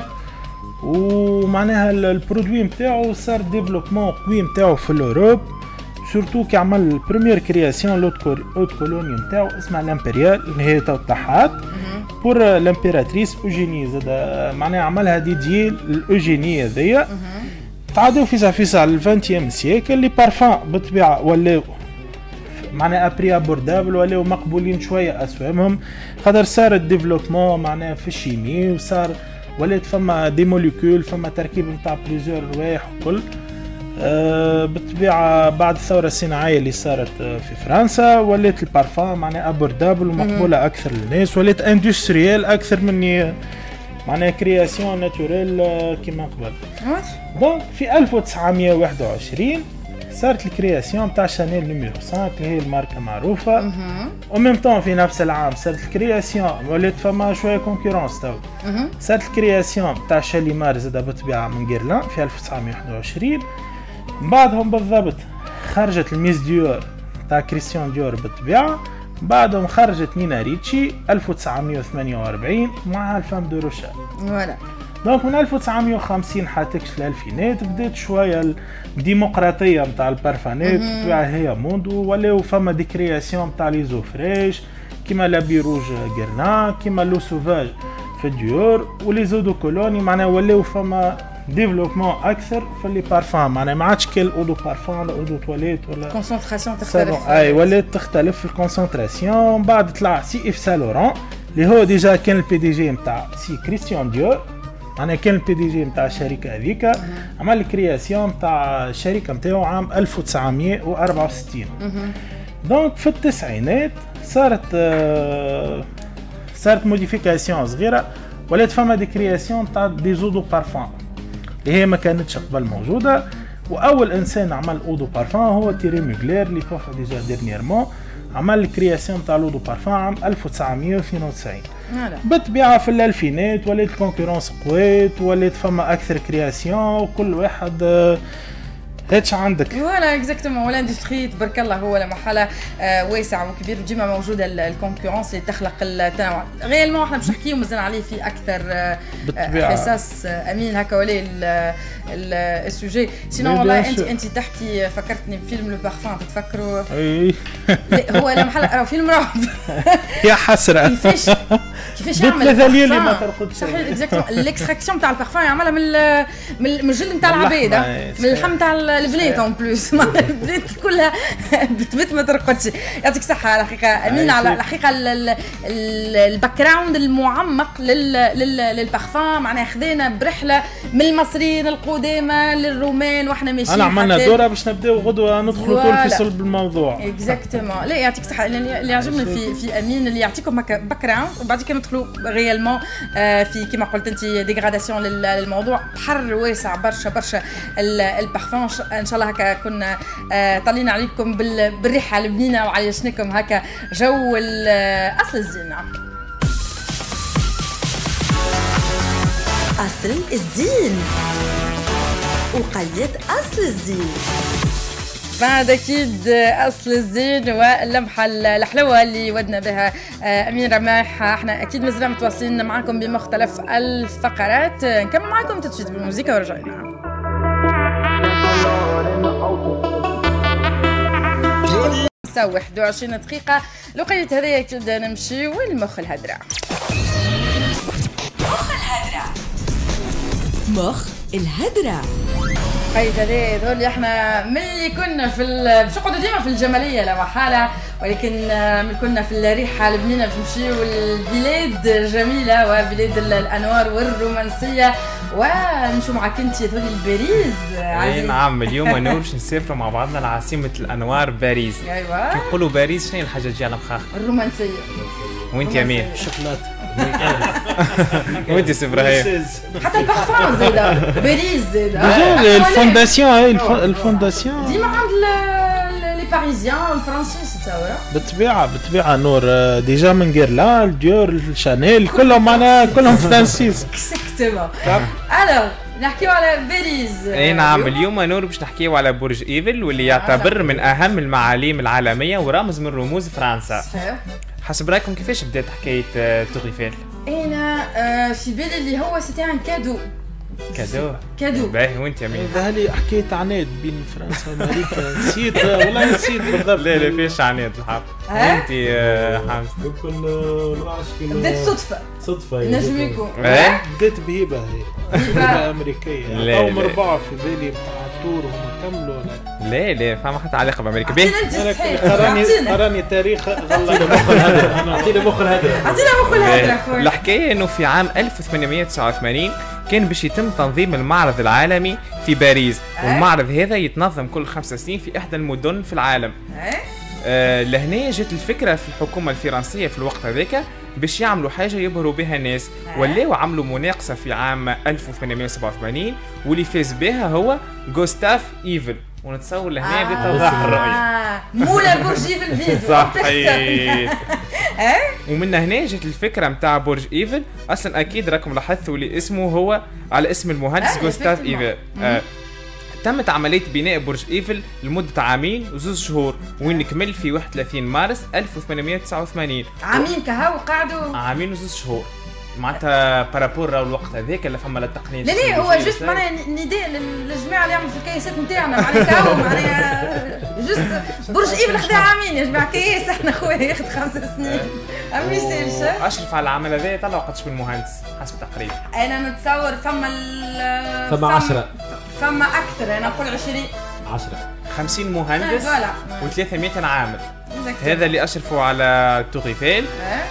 ومعناها البرودوي نتاعو صار ديفلوبمون قوي نتاعو في الاوروب، سورتو كي عمل البريمير كرياسيون لوت كولوني نتاعو اسمها لامبريال اللي هي تاع التحات بور لامبيراتريس اوجيني زادا، معناها عملها ديديي الاوجيني هذيا. تعادوا فيسع فيسع الفانتيام سيكل لي بارفان بالطبيعه ولاو معناها ابري ابوردابل ولاو مقبولين شويه اسوامهم، خاطر صار الديفلوبمون معناها في الشيمي، وصار ولات فما دي موليكول، فما تركيب نتاع بليزيور روايح وكل. أه بالطبيعه بعد الثوره الصناعيه اللي صارت في فرنسا ولات البارفان معناها ابوردابل ومقبوله اكثر للناس، ولات اندستريال اكثر من معناها كرياسيون ناتوريل كيما قبل. دونك في ألف وتسعمائة وواحد وعشرين صارت الكرياسيون تاع شانيل نيميرو خمسة اللي هي الماركه معروفه، وميم طون في نفس العام صارت الكرياسيون ولات فما شويه كونكورونس تو، صارت الكرياسيون تاع شاليمار زاده بالطبيعه من غيرلان في ألف وتسعمائة وواحد وعشرين. بعدهم بالضبط خرجت الميس ديور تاع كريستيان ديور بالطبيعه، بعدهم خرجت نينا ريتشي ألف وتسعمائة وثمانية وأربعين مع الفام دو روشا. فوالا دونك من ألف وتسعمائة وخمسين حتى الألفينات بدات شويه الديمقراطيه نتاع البارفانات بالطبيعه هي موندو، ولاو فما دي كرياسيون نتاع لي زو فريش كيما لا بيروج غيرلان كيما لو سوفاج في ديور، ولي زو دو كولوني معناها ولاو فما ديفلوبمون اكثر في لي بارفان، معناها ما عادش كال اودو بارفان ولا اودو تواليت ولا كونسونطراسيون تختلف. اي ولات تختلف في الكونسونطراسيون. بعد طلع سي اف سان لوران اللي هو ديجا كان البي دي جي نتاع سي كريستيان ديور، معناها كان البي دي جي نتاع الشركه هذيك، عمل الكرياسيون نتاع الشركه نتاعو عام ألف وتسعمائة وأربعة وستين. دونك في التسعينات صارت آه صارت موديفيكاسيون صغيره، ولات فما دي كرياسيون تاع دي زودو بارفان اللي هي ما كانتش قبل موجوده، واول انسان عمل اودو بارفان هو تيري ميغلير اللي توفى ديجا ديرنييرمون، عمل الكرياسيون تاع الاودو بارفان عام ألف وتسعمائة واثنين وتسعين. بالطبيعه في الالفينات ولات الكونكورونس قويت، ولات فما اكثر كرياسيون وكل واحد هاتش عندك. فوالا اكزاكتومون، والاندستري تبارك الله هو لا محاله آه واسع وكبير، ديما موجوده الكونكورونس اللي تخلق التنوع. غيالمون احنا باش نحكيو مازال عليه في اكثر آه حساس آه امين هكا ولا السوجي. سينو والله انت انت تحكي فكرتني بفيلم لو بارفان، تتفكروا؟ اي هو لا محاله راهو فيلم رعب يا حسره. كيفاش كيفاش يعمل البارفان اللي ما ترقدش صحيح اكزاكتومون. الاكستراكسيون تاع البارفان يعملها من من الجلد نتاع العباد، من اللحم نتاع البنات اون بلوس، البنات كلها بتبت ما ترقدش. يعطيك الصحه على الحقيقه امين، على الحقيقه الباك جراوند المعمق للبارفان، معناها خذينا برحله من المصريين القدامى للرومان واحنا ماشيين. انا عملنا دوره باش نبداو غدوه ندخلوا طول في صلب الموضوع. اكزاكتومون. لا يعطيك الصحه، اللي يعجبني في في امين اللي يعطيكم هكا باك جراوند وبعد كده ندخلوا ريالمون في كما قلت انت ديغراداسيون للموضوع. بحر واسع برشا برشا البارفان. ان شاء الله هكا كنا طالين عليكم بالريحه البنينه وعيشناكم هكا جو اصل الزينه. اصل الزين وقية اصل الزين. بعد اكيد اصل الزين واللمحه الحلوه اللي ودنا بها امين رماح. احنا اكيد مازلنا متواصلين معكم بمختلف الفقرات، نكمل معكم تتفيد بالموسيقى ورجعنا. واحد وعشرين دقيقة لقيت هذه أكيد نمشي والمخ الهدرة. مخ الهدرة مخ الهدرة قيد هذه ذول احنا من اللي كنا في باش نقعدوا ديما في الجمالية لا محالة، ولكن من كنا في الريحة البنينة باش نمشيو البلاد الجميلة وبلاد الأنوار والرومانسية ونمشوا معك انت ذول الباريس عزيز. نعم اليوم نور باش نسافروا مع بعضنا لعاصمة الأنوار باريس. ايوا كي نقولوا باريس شنو هي الحاجة تجي على مخاخك؟ الرومانسية. وانت يا مين؟ الشوكولاتة. وانت سي ابراهيم؟ حتى البارفان زاده باريس زاده. الفونداسيون هاي الفونداسيون ديما عند لي باريزيان الفرنسيس تصور بالطبيعه بالطبيعه نور آه، ديجا من غيرلان ديور شانيل كلهم معناها كلهم فرانسيس. اكزاكتومون. الو نحكيو على باريس. اي نعم اليوم نور باش نحكيو على برج ايفل واللي يعتبر من اهم المعالم العالميه ورمز من رموز فرنسا. صحيح. حسب رايكم كيفاش بدات حكايه تور ايفل؟ انا آه في بالي اللي هو سيتي ان كادو. كادو كادو. باهي وانت يا مين؟ هذا لي حكايه عناد بين فرنسا وامريكا نسيت والله نسيت بالضبط. لا لا فيش عناد الحق. انت حمزه يمكن ما نعرفش كيما بدات صدفه صدفه نجم يكون. ايه بدات بهيبه هي هيبه امريكيه لا، او لا. مربعه في بالي بتاع التور هم كملوا ولا لا لا فما حتى علاقه بامريكا. باهي اعطينا انت صحيح. قراني اعطينا قراني تاريخ اعطينا مخ الهدر اعطينا مخ الهدر. اعطينا مخ الهدره خويا. الحكايه انه في عام ألف وثمانمئة وتسعة وثمانين كان باش يتم تنظيم المعرض العالمي في باريس، والمعرض هذا يتنظم كل خمس سنين في احدى المدن في العالم. آه لهنا جت الفكره في الحكومه الفرنسيه في الوقت هذاك باش يعملوا حاجه يبهروا بها الناس، ولاو عملوا مناقصه في عام ألف وثمانمئة وسبعة وثمانين واللي فاز بها هو غوستاف ايفل، ونتصور لهنا بدات توضح الرؤيه. مولا برج ايفل فيديو. صحيح. ومن هنا جت الفكره نتاع برج ايفل. اصلا اكيد راكم لاحظتوا اللي اسمه هو على اسم المهندس غوستاف ايفل. آه تمت عمليه بناء برج ايفل لمده عامين وزوز شهور وين كمل في واحد وثلاثين مارس ألف وثمانمئة وتسعة وثمانين. عامين كهو قعدوا عامين وزوز شهور معناتها بارابور الوقت هذاك اللي فما التقنيه. لا لا هو جست معناها نداء للجماعه اللي يعملوا في الكيسات نتاعنا معناها كهو معناها جست برج ايفل خدا عامين يا جماعه كيس احنا خويا ياخذ خمس سنين ما يصيرش. اشرف على العمل هذا طلع قداش من مهندس حسب تقريب؟ انا نتصور فما ال فما عشرة فما اكثر انا نقول عشرين عشرة خمسين مهندس و300 عامل. هذا اللي اشرفوا على تور ايفل.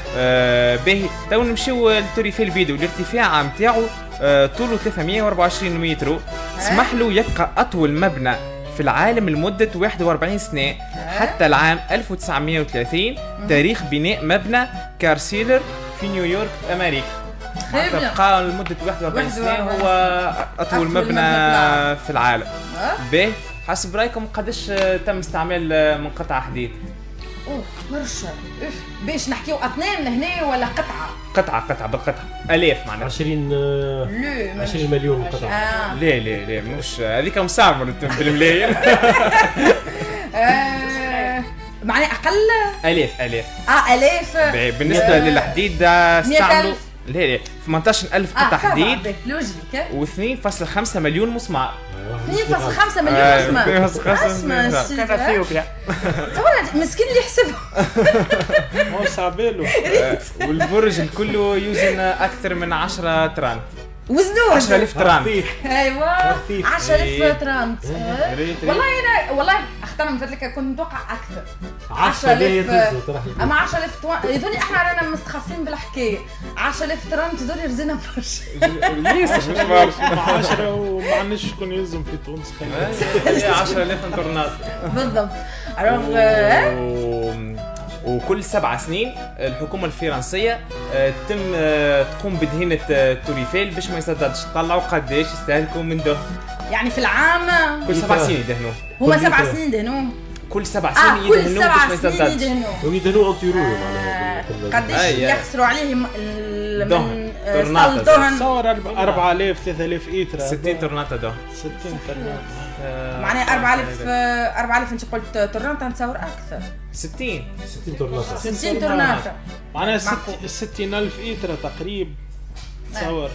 آه باهي تو نمشيو لتور ايفل بيدو. الارتفاع نتاعو آه طوله ثلاثمئة وأربعة وعشرين متر، سمح له يبقى اطول مبنى في العالم لمده واحد وأربعين سنه حتى العام ألف وتسعمئة وثلاثين. تاريخ بناء مبنى كارسيلر في نيويورك امريكا بقى لمده واحد وأربعين سنه هو اطول مبنى في العالم. باهي حسب رايكم قداش تم استعمال منقطع حديد؟ اوه برشا. باش نحكيو اثنين لهنا ولا قطعه؟ قطعه قطعه بالقطعه الاف معناها عشرين لا عشرين مليون قطعه. آه. لا لا لا مش هذيك مسعمر بالملايين. معناها اقل الاف الاف اه الاف. بالنسبه للحديد استعملوا لا لا ثمانية عشر ألف قطعه حديد لوجيك و2.5 مليون مسمار. اثنين فاصلة خمسة مليون مسمار. اسمع كان اثيوبيا تصور مسكين اللي يحسبها. هو صعبالو. والبرج كله يوزن اكثر من عشرة طران. وزنوه عشرة آلاف طران. ايوه عشرة آلاف طران. والله انا والله اختار من فضلك كنت متوقع اكثر. عشرة آلاف اما عشرة آلاف طران يظني احنا رانا مستخفين بالحكايه. عشرة آلاف طران تظن يرزينا برشا. ليس مش برشا. عشرة وما عندناش شكون يلزم في تونس. عشرة آلاف طرنات بالضبط. وكل سبع سنين الحكومه الفرنسيه تم تقوم بدهنه تور ايفل باش ما يسددش. طلعوا قداش يستهلكوا من دهن يعني في العام كل سبع سنين يدهنوه. هما سبع سنين يدهنوه كل سبع آه سنين كل يدهنوه سبع باش ما سنين يسددش. يدهنوه. ويدهنوه انتيرو معناها قداش يخسروا عليه من طرنات. الدهن. تصور أربعة آلاف ثلاثة آلاف إيترا ستين طرنات دهن. ستين طرنات معناها أربعة آلاف أربعة آلاف انت قلت طرنات نتصور اكثر. ستين ستين طرنات ستين طرنات معناها ستين ألف إيترا تقريبا. تصور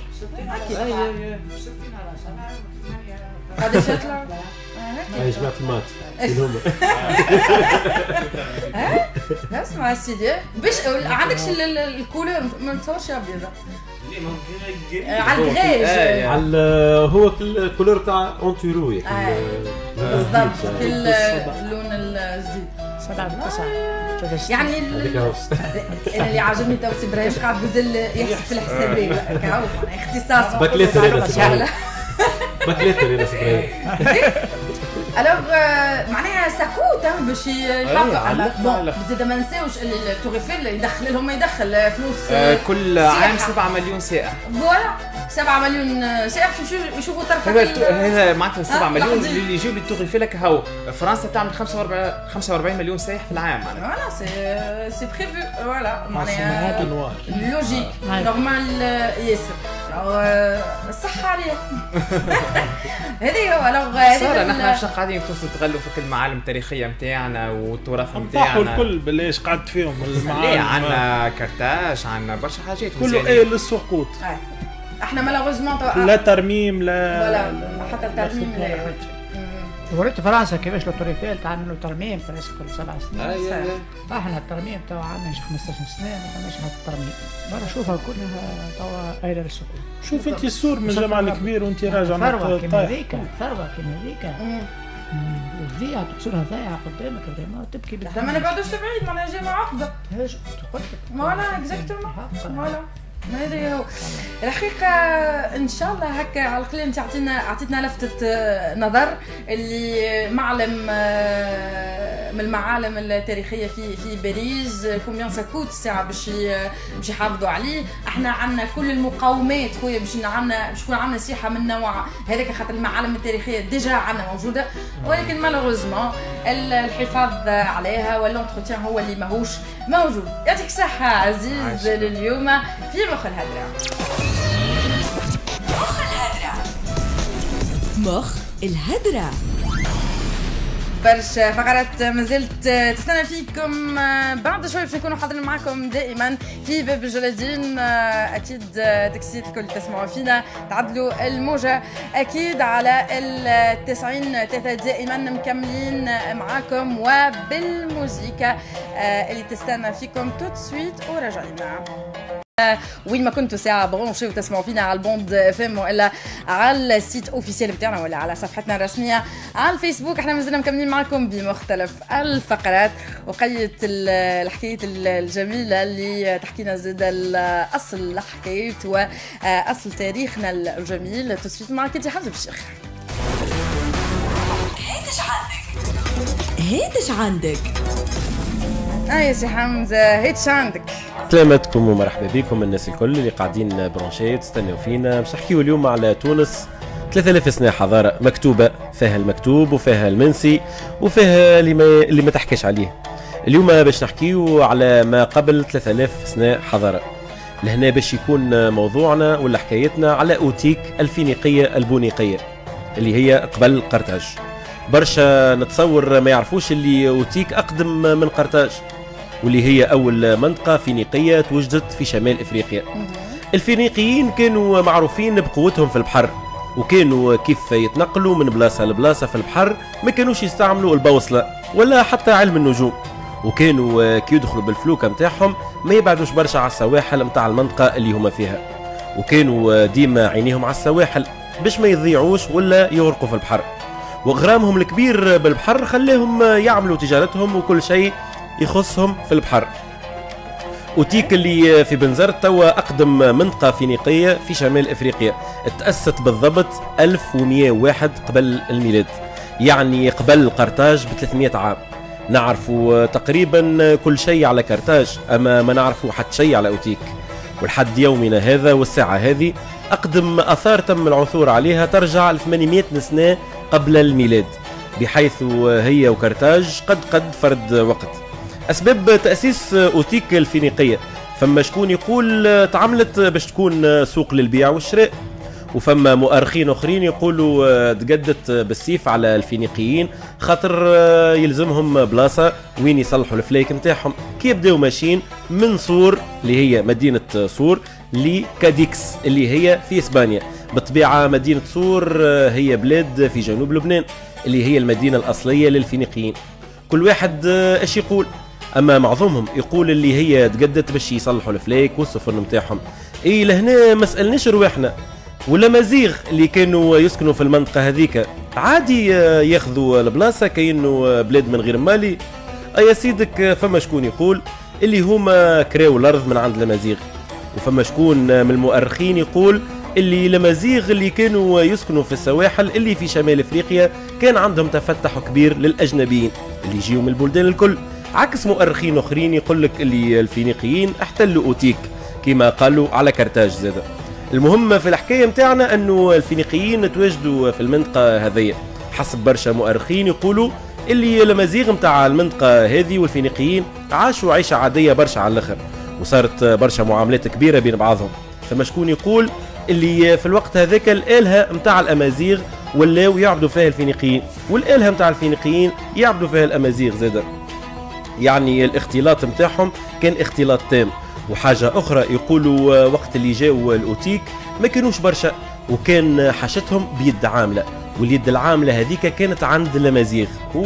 قداش يطلع؟ هاي جماعة المات ها اسمع سيدي باش عندكش الكولور ما نتصورش ابيض على الغاج على هو الكولور تاع اونتيرو بالضبط في اللون الزيت سبعة تسعة يعني انا اللي عاجبني تو سي ابراهيم قاعد بزل يحسب في الحسابات كهو اختصاص بكليت بكليتر يا سبراي. الوغ معناها سكوت باش يحافظ. زاد ما نساوش اللي التوغيفيل يدخل لهم يدخل فلوس كل عام سبعة مليون سائح. فوالا سبعة مليون سائح باش يشوفوا طرف. هذا معناتها سبعة مليون اللي يجيو للتوغيفيل هاو. فرنسا تعمل خمسة وأربعين مليون سائح في العام. فوالا سي سي بريفو. فوالا معناها لوجيك نورمال ياسر. الصحة عليه. هذه هو الوغ. صار نحن مش قاعدين توصلوا تغلوا في كل المعالم التاريخية نتاعنا والتراث نتاعنا. الكل بالليش قعدت فيهم المعالم. عندنا كرتاج عندنا برشا حاجات. كله ايه للسقوط. احنا مالوغوزمون لا ترميم لا ولا حتى الترميم لا. وريت فرنسا كيفاش لو توريفيل تعملوا ترميم في كل سبع سنين. اي احنا الترميم توا عندنا شي خمسطاش سنه ما عندناش هذا الترميم. برا شوفها كلها توا قايله للسقوط. شوف انت السور من الجامع الكبير وانت راجع من ثروه كيما هذيك ثروه كيما هذيك. ضيعة تقصرها ضيعة قدامك ما تبكي بالدم. ما نقعدوش بعيد معناها جامعة عقدة. قلت لك. فوالا اكزاكتومون. فوالا. هذا هو الحقيقة. إن شاء الله هكا على الأقل أنت عطينا عطيتنا لفتة نظر اللي معلم من المعالم التاريخية في في باريس. كومبيان ساكوت الساعة باش باش يحافظوا عليه. احنا عندنا كل المقومات خويا باش عندنا باش يكون عندنا سياحة من نوع هذاك خاطر المعالم التاريخية ديجا عندنا موجودة ولكن مالوغوزمون الحفاظ عليها والانتروتيان هو اللي ماهوش موجود. يعطيك الصحة عزيز لليوم في مخ الهدرة. مخ الهدرة. مخ الهدرة. برشا فقرات مازلت تستنى فيكم بعد شوي باش نكونوا حاضرين معكم دائما في باب الجلادين. اكيد تكسيت الكل تسمعوا فينا تعدلوا الموجه اكيد على التسعين ثلاثة دائما مكملين معاكم وبالموسيقى اللي تستنى فيكم توت سويت وراجعين. وين ما كنتوا ساعة برونشي وتسمعوا فينا على البوند اف ام ولا على السيت اوفيسيال بتاعنا ولا على صفحتنا الرسمية على الفيسبوك. احنا مازلنا مكملين معكم بمختلف الفقرات وقية الحكاية الجميلة اللي تحكينا زاد اصل الحكاية واصل تاريخنا الجميل. تسويت معك انت حمزة بالشيخ. هيتش عندك هيتش عندك اه يا سي حمزة هيتش عندك. سلامتكم ومرحبا بكم الناس الكل اللي قاعدين برونشي تستناو فينا. باش نحكيو اليوم على تونس ثلاثة آلاف سنة حضارة مكتوبة. فيها المكتوب وفيها المنسي وفيها اللي ما, اللي ما تحكيش عليه. اليوم باش نحكيو على ما قبل ثلاثة آلاف سنة حضارة. لهنا باش يكون موضوعنا ولا حكايتنا على أوتيك الفينيقية البونيقية اللي هي قبل قرطاج. برشا نتصور ما يعرفوش اللي أوتيك أقدم من قرطاج واللي هي أول منطقة فينيقية توجدت في شمال إفريقيا. الفينيقيين كانوا معروفين بقوتهم في البحر وكانوا كيف يتنقلوا من بلاصة لبلاصة في البحر ما كانوش يستعملوا البوصلة ولا حتى علم النجوم. وكانوا كي يدخلوا بالفلوكة متاعهم ما يبعدوش برشا على السواحل متاع المنطقة اللي هما فيها. وكانوا ديما عينيهم على السواحل باش ما يضيعوش ولا يغرقوا في البحر. وغرامهم الكبير بالبحر خلاهم يعملوا تجارتهم وكل شيء يخصهم في البحر. أوتيك اللي في بنزرت توا أقدم منطقة فينيقية في شمال إفريقيا. تأسست بالضبط ألف ومئة وواحد قبل الميلاد يعني قبل قرطاج ب ثلاثمئة عام. نعرفوا تقريبا كل شيء على قرطاج أما ما نعرفوا حتى شيء على أوتيك. ولحد يومنا هذا والساعة هذه أقدم أثار تم العثور عليها ترجع ل ثمانمئة سنة قبل الميلاد بحيث هي وقرطاج قد قد فرد وقت. أسباب تأسيس أوتيك الفينيقية فما شكون يقول تعملت باش تكون سوق للبيع والشراء وفما مؤرخين أخرين يقولوا تقدت بالسيف على الفينيقيين خاطر يلزمهم بلاصة وين يصلحوا الفليك متاعهم كي يبداو ماشيين من صور اللي هي مدينة صور لكاديكس اللي هي في إسبانيا. بالطبيعة مدينة صور هي بلاد في جنوب لبنان اللي هي المدينة الأصلية للفينيقيين. كل واحد ايش يقول اما معظمهم يقول اللي هي تقدت باش يصلحوا الفليك والسفن نتاعهم. اي لهنا ما سالناش رواحنا ولا مزيغ اللي كانوا يسكنوا في المنطقه هذيك عادي ياخذوا البلاصه كأنه بلاد من غير مالي. اي سيدك فما شكون يقول اللي هما كراو الارض من عند المزيغ وفما شكون من المؤرخين يقول اللي الامازيغ اللي كانوا يسكنوا في السواحل اللي في شمال افريقيا كان عندهم تفتح كبير للاجنبيين اللي يجيوا من البلدان الكل، عكس مؤرخين اخرين يقول لك اللي الفينيقيين احتلوا اوتيك كما قالوا على كرتاج زاده. المهم في الحكايه نتاعنا انه الفينيقيين تواجدوا في المنطقه هذه، حسب برشا مؤرخين يقولوا اللي الامازيغ نتاع المنطقه هذه والفينيقيين عاشوا عيشه عاديه برشا على الاخر، وصارت برشا معاملات كبيره بين بعضهم. فما شكون يقول اللي في الوقت هذاك الالهه نتاع الامازيغ ولاو يعبدوا فيها الفينيقيين، والالهه نتاع الفينيقيين يعبدوا فيها الامازيغ زاده. يعني الاختلاط نتاعهم كان اختلاط تام. وحاجه اخرى يقولوا وقت اللي جاوا الاوتيك ما كانوش برشا، وكان حاجتهم بيد عامله، واليد العامله هذيك كانت عند الامازيغ،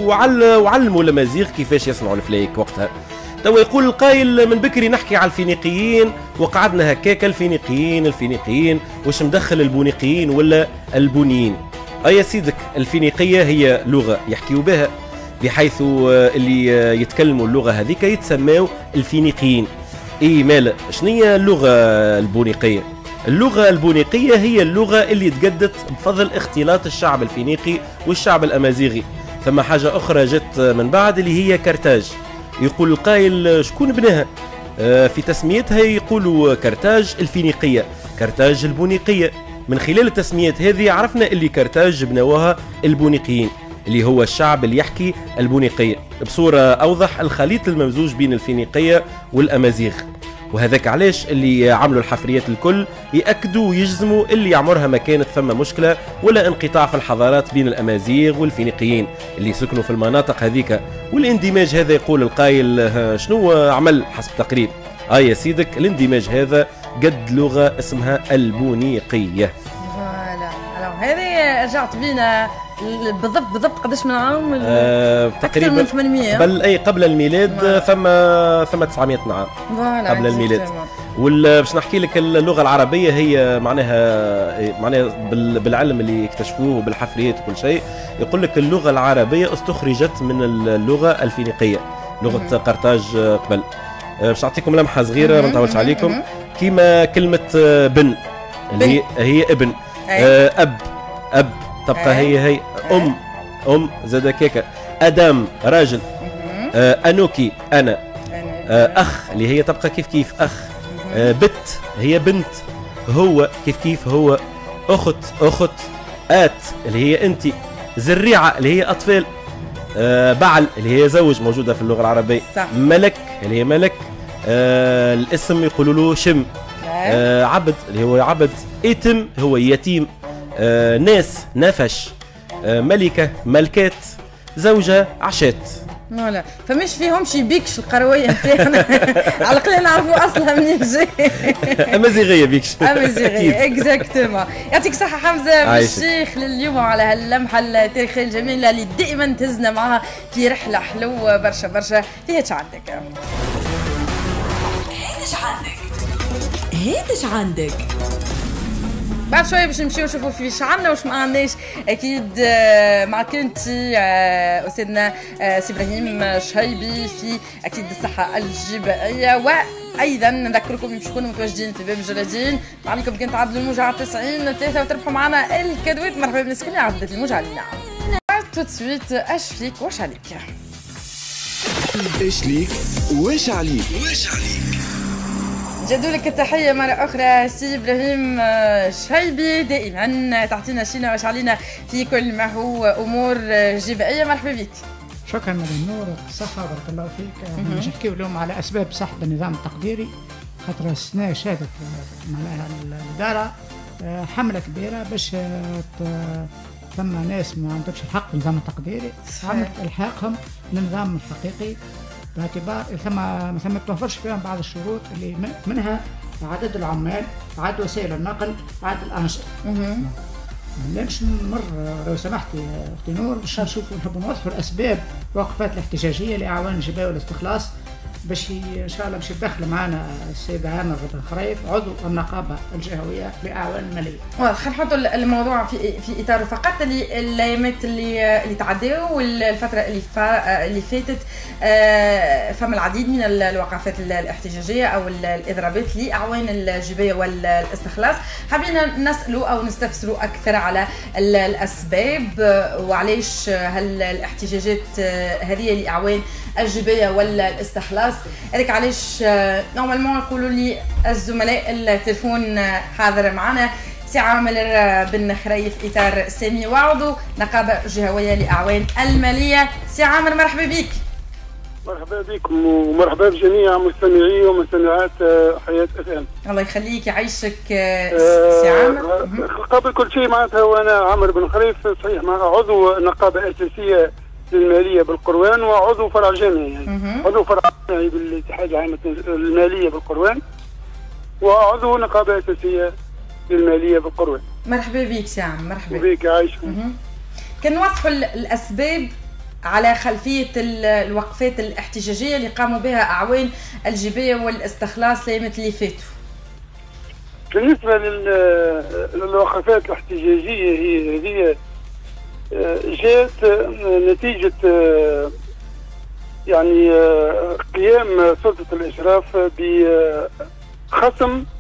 وعلموا الامازيغ كيفاش يصنعوا الفلايك وقتها. توا يقول القايل من بكري نحكي على الفينيقيين وقعدنا هكاك الفينيقيين الفينيقيين واش مدخل البونيقيين ولا البونيين؟ اي سيدك الفينيقيه هي لغه يحكيوا بها، بحيث اللي يتكلموا اللغه هذيك يتسموا الفينيقيين. اي مالا شنية اللغه البونيقيه؟ اللغه البونيقيه هي اللغه اللي تجدت بفضل اختلاط الشعب الفينيقي والشعب الامازيغي. ثم حاجه اخرى جت من بعد اللي هي كرتاج. يقول القائل شكون بناها؟ في تسميتها يقولوا كرتاج الفينيقيه، كرتاج البونيقيه. من خلال التسميات هذه عرفنا اللي كرتاج بناوها البونيقيين اللي هو الشعب اللي يحكي البونيقيه، بصوره اوضح الخليط الممزوج بين الفينيقيه والامازيغ. وهذاك علاش اللي عملوا الحفريات الكل يأكدوا ويجزموا اللي عمرها ما كانت ثم مشكلة ولا انقطاع في الحضارات بين الأمازيغ والفينيقيين اللي سكنوا في المناطق هذيك. والاندماج هذا يقول القائل شنو عمل حسب تقرير؟ آه يا سيدك الاندماج هذا قد لغة اسمها البونيقية. فوالا هذه رجعت بينا بالضبط بالضبط قداش من عام؟ آه تقريبا من ثمانمئة قبل اي قبل الميلاد ثم ثم تسعمئة عام قبل الميلاد. باش نحكي لك اللغه العربيه هي معناها معناها بالعلم اللي اكتشفوه وبالحفريات وكل شيء يقول لك اللغه العربيه استخرجت من اللغه الفينيقيه لغه قرطاج قبل. باش نعطيكم لمحه صغيره ما نطولش عليكم. كيما كلمه بن اللي هي, هي ابن اب اب تبقى هي هي ام ام زاد كيكه ادم راجل انوكي انا اخ اللي هي تبقى كيف كيف اخ بت هي بنت هو كيف كيف هو اخت اخت ات اللي هي انت زريعه اللي هي اطفال بعل اللي هي زوج موجوده في اللغه العربيه صح. ملك اللي هي ملك الاسم يقولوا له شم عبد اللي هو عبد ايتم هو يتيم آه، ناس نفش آه، ملكة ملكات زوجة عشات. لا فمش فيهم شي بيكش القروية نتاعنا على الأقل نعرفوا أصلها منين جاي. أمازيغية بيكش. أمازيغية إكزاكتومون. يعطيك الصحة حمزة بالشيخ لليوم على هاللمحة التاريخية الجميلة اللي دائما تهزنا معها في رحلة حلوة برشا برشا. في هيتش عندك؟ هيتش عندك؟ هيتش عندك؟ بعد شويه باش نمشيو نشوفوا في واش عندنا واش ما عندناش. اكيد مع كنتي استاذنا سي ابراهيم شهيبي في اكيد الصحه الجبائيه. وايضا نذكركم باش تكونوا متواجدين في باب الجلادين. عليكم كنت عبد الموجة على تسعين ثلاثة وتربحوا معنا الكادوات. مرحبا بالناس الكل عبدت الموجة علينا. تو سويت اش فيك واش عليك؟ ايش ليك واش عليك؟ واش عليك؟ جدولك التحية مرة أخرى سي إبراهيم شهيبي دائما تعطينا شينا واش علينا في كل ما هو أمور جبائية. مرحبا بك. شكرا مدام نور الصحة بارك الله فيك. باش نحكيو اليوم على أسباب سحب النظام التقديري خاطر السنة شهدت معناها الإدارة حملة كبيرة باش ثم ناس ما عندهمش الحق بالنظام التقديري عملت إلحاقهم للنظام الحقيقي باعتبار ثم مثلا ما توفرش فيهم بعض الشروط اللي منها عدد العمال، عدد وسائل النقل، عدد الأنشطة. باش نمر لو سمحتي اختي نور باش نشوفوا نحبوا نوضحوا الأسباب وقفات الاحتجاجية لأعوان الجباية والاستخلاص باش ان شاء الله باش يدخل معنا السيد عامر بن خريف عضو النقابه الجهويه لاعوان الماليه. خلينا نحطوا الموضوع في في اطاره فقط. اللي الايامات اللي اللي تعداوا والفتره اللي فا اللي فاتت فما العديد من الوقفات الاحتجاجيه او الاضرابات لاعوان الجبايه والاستخلاص. حبينا نسالوا او نستفسروا اكثر على الاسباب وعلاش هل الاحتجاجات هذه لاعوان الجبايه ولا الاستخلاص. هذاك علاش نورمالمون يقولوا لي الزملاء التليفون حاضر معنا سي عامر بن خريف اطار سامي وعضو نقابه جهويه لاعوان الماليه. سي عامر مرحبا بك. مرحبا بكم ومرحبا بجميع مستمعي ومستمعات حياه اف ام. الله يخليك يعيشك سي عامر. قبل كل شيء معناتها وانا عامر بن خريف صحيح مع عضو نقابه اساسيه للماليه بالقروان وعضو فرع جامعي يعني عضو فرع جامعي بالاتحاد العام الماليه بالقروان وعضو نقابه اساسيه للماليه بالقروان. مرحبا بك سي عامر. مرحبا بك عايشه. كان نوضحوا الاسباب على خلفيه الوقفات الاحتجاجيه اللي قاموا بها اعوان الجبايه والاستخلاص الايامات اللي فاتوا. بالنسبه للوقفات الاحتجاجيه هي هذه جاءت نتيجة يعني قيام سلطة الإشراف بخصم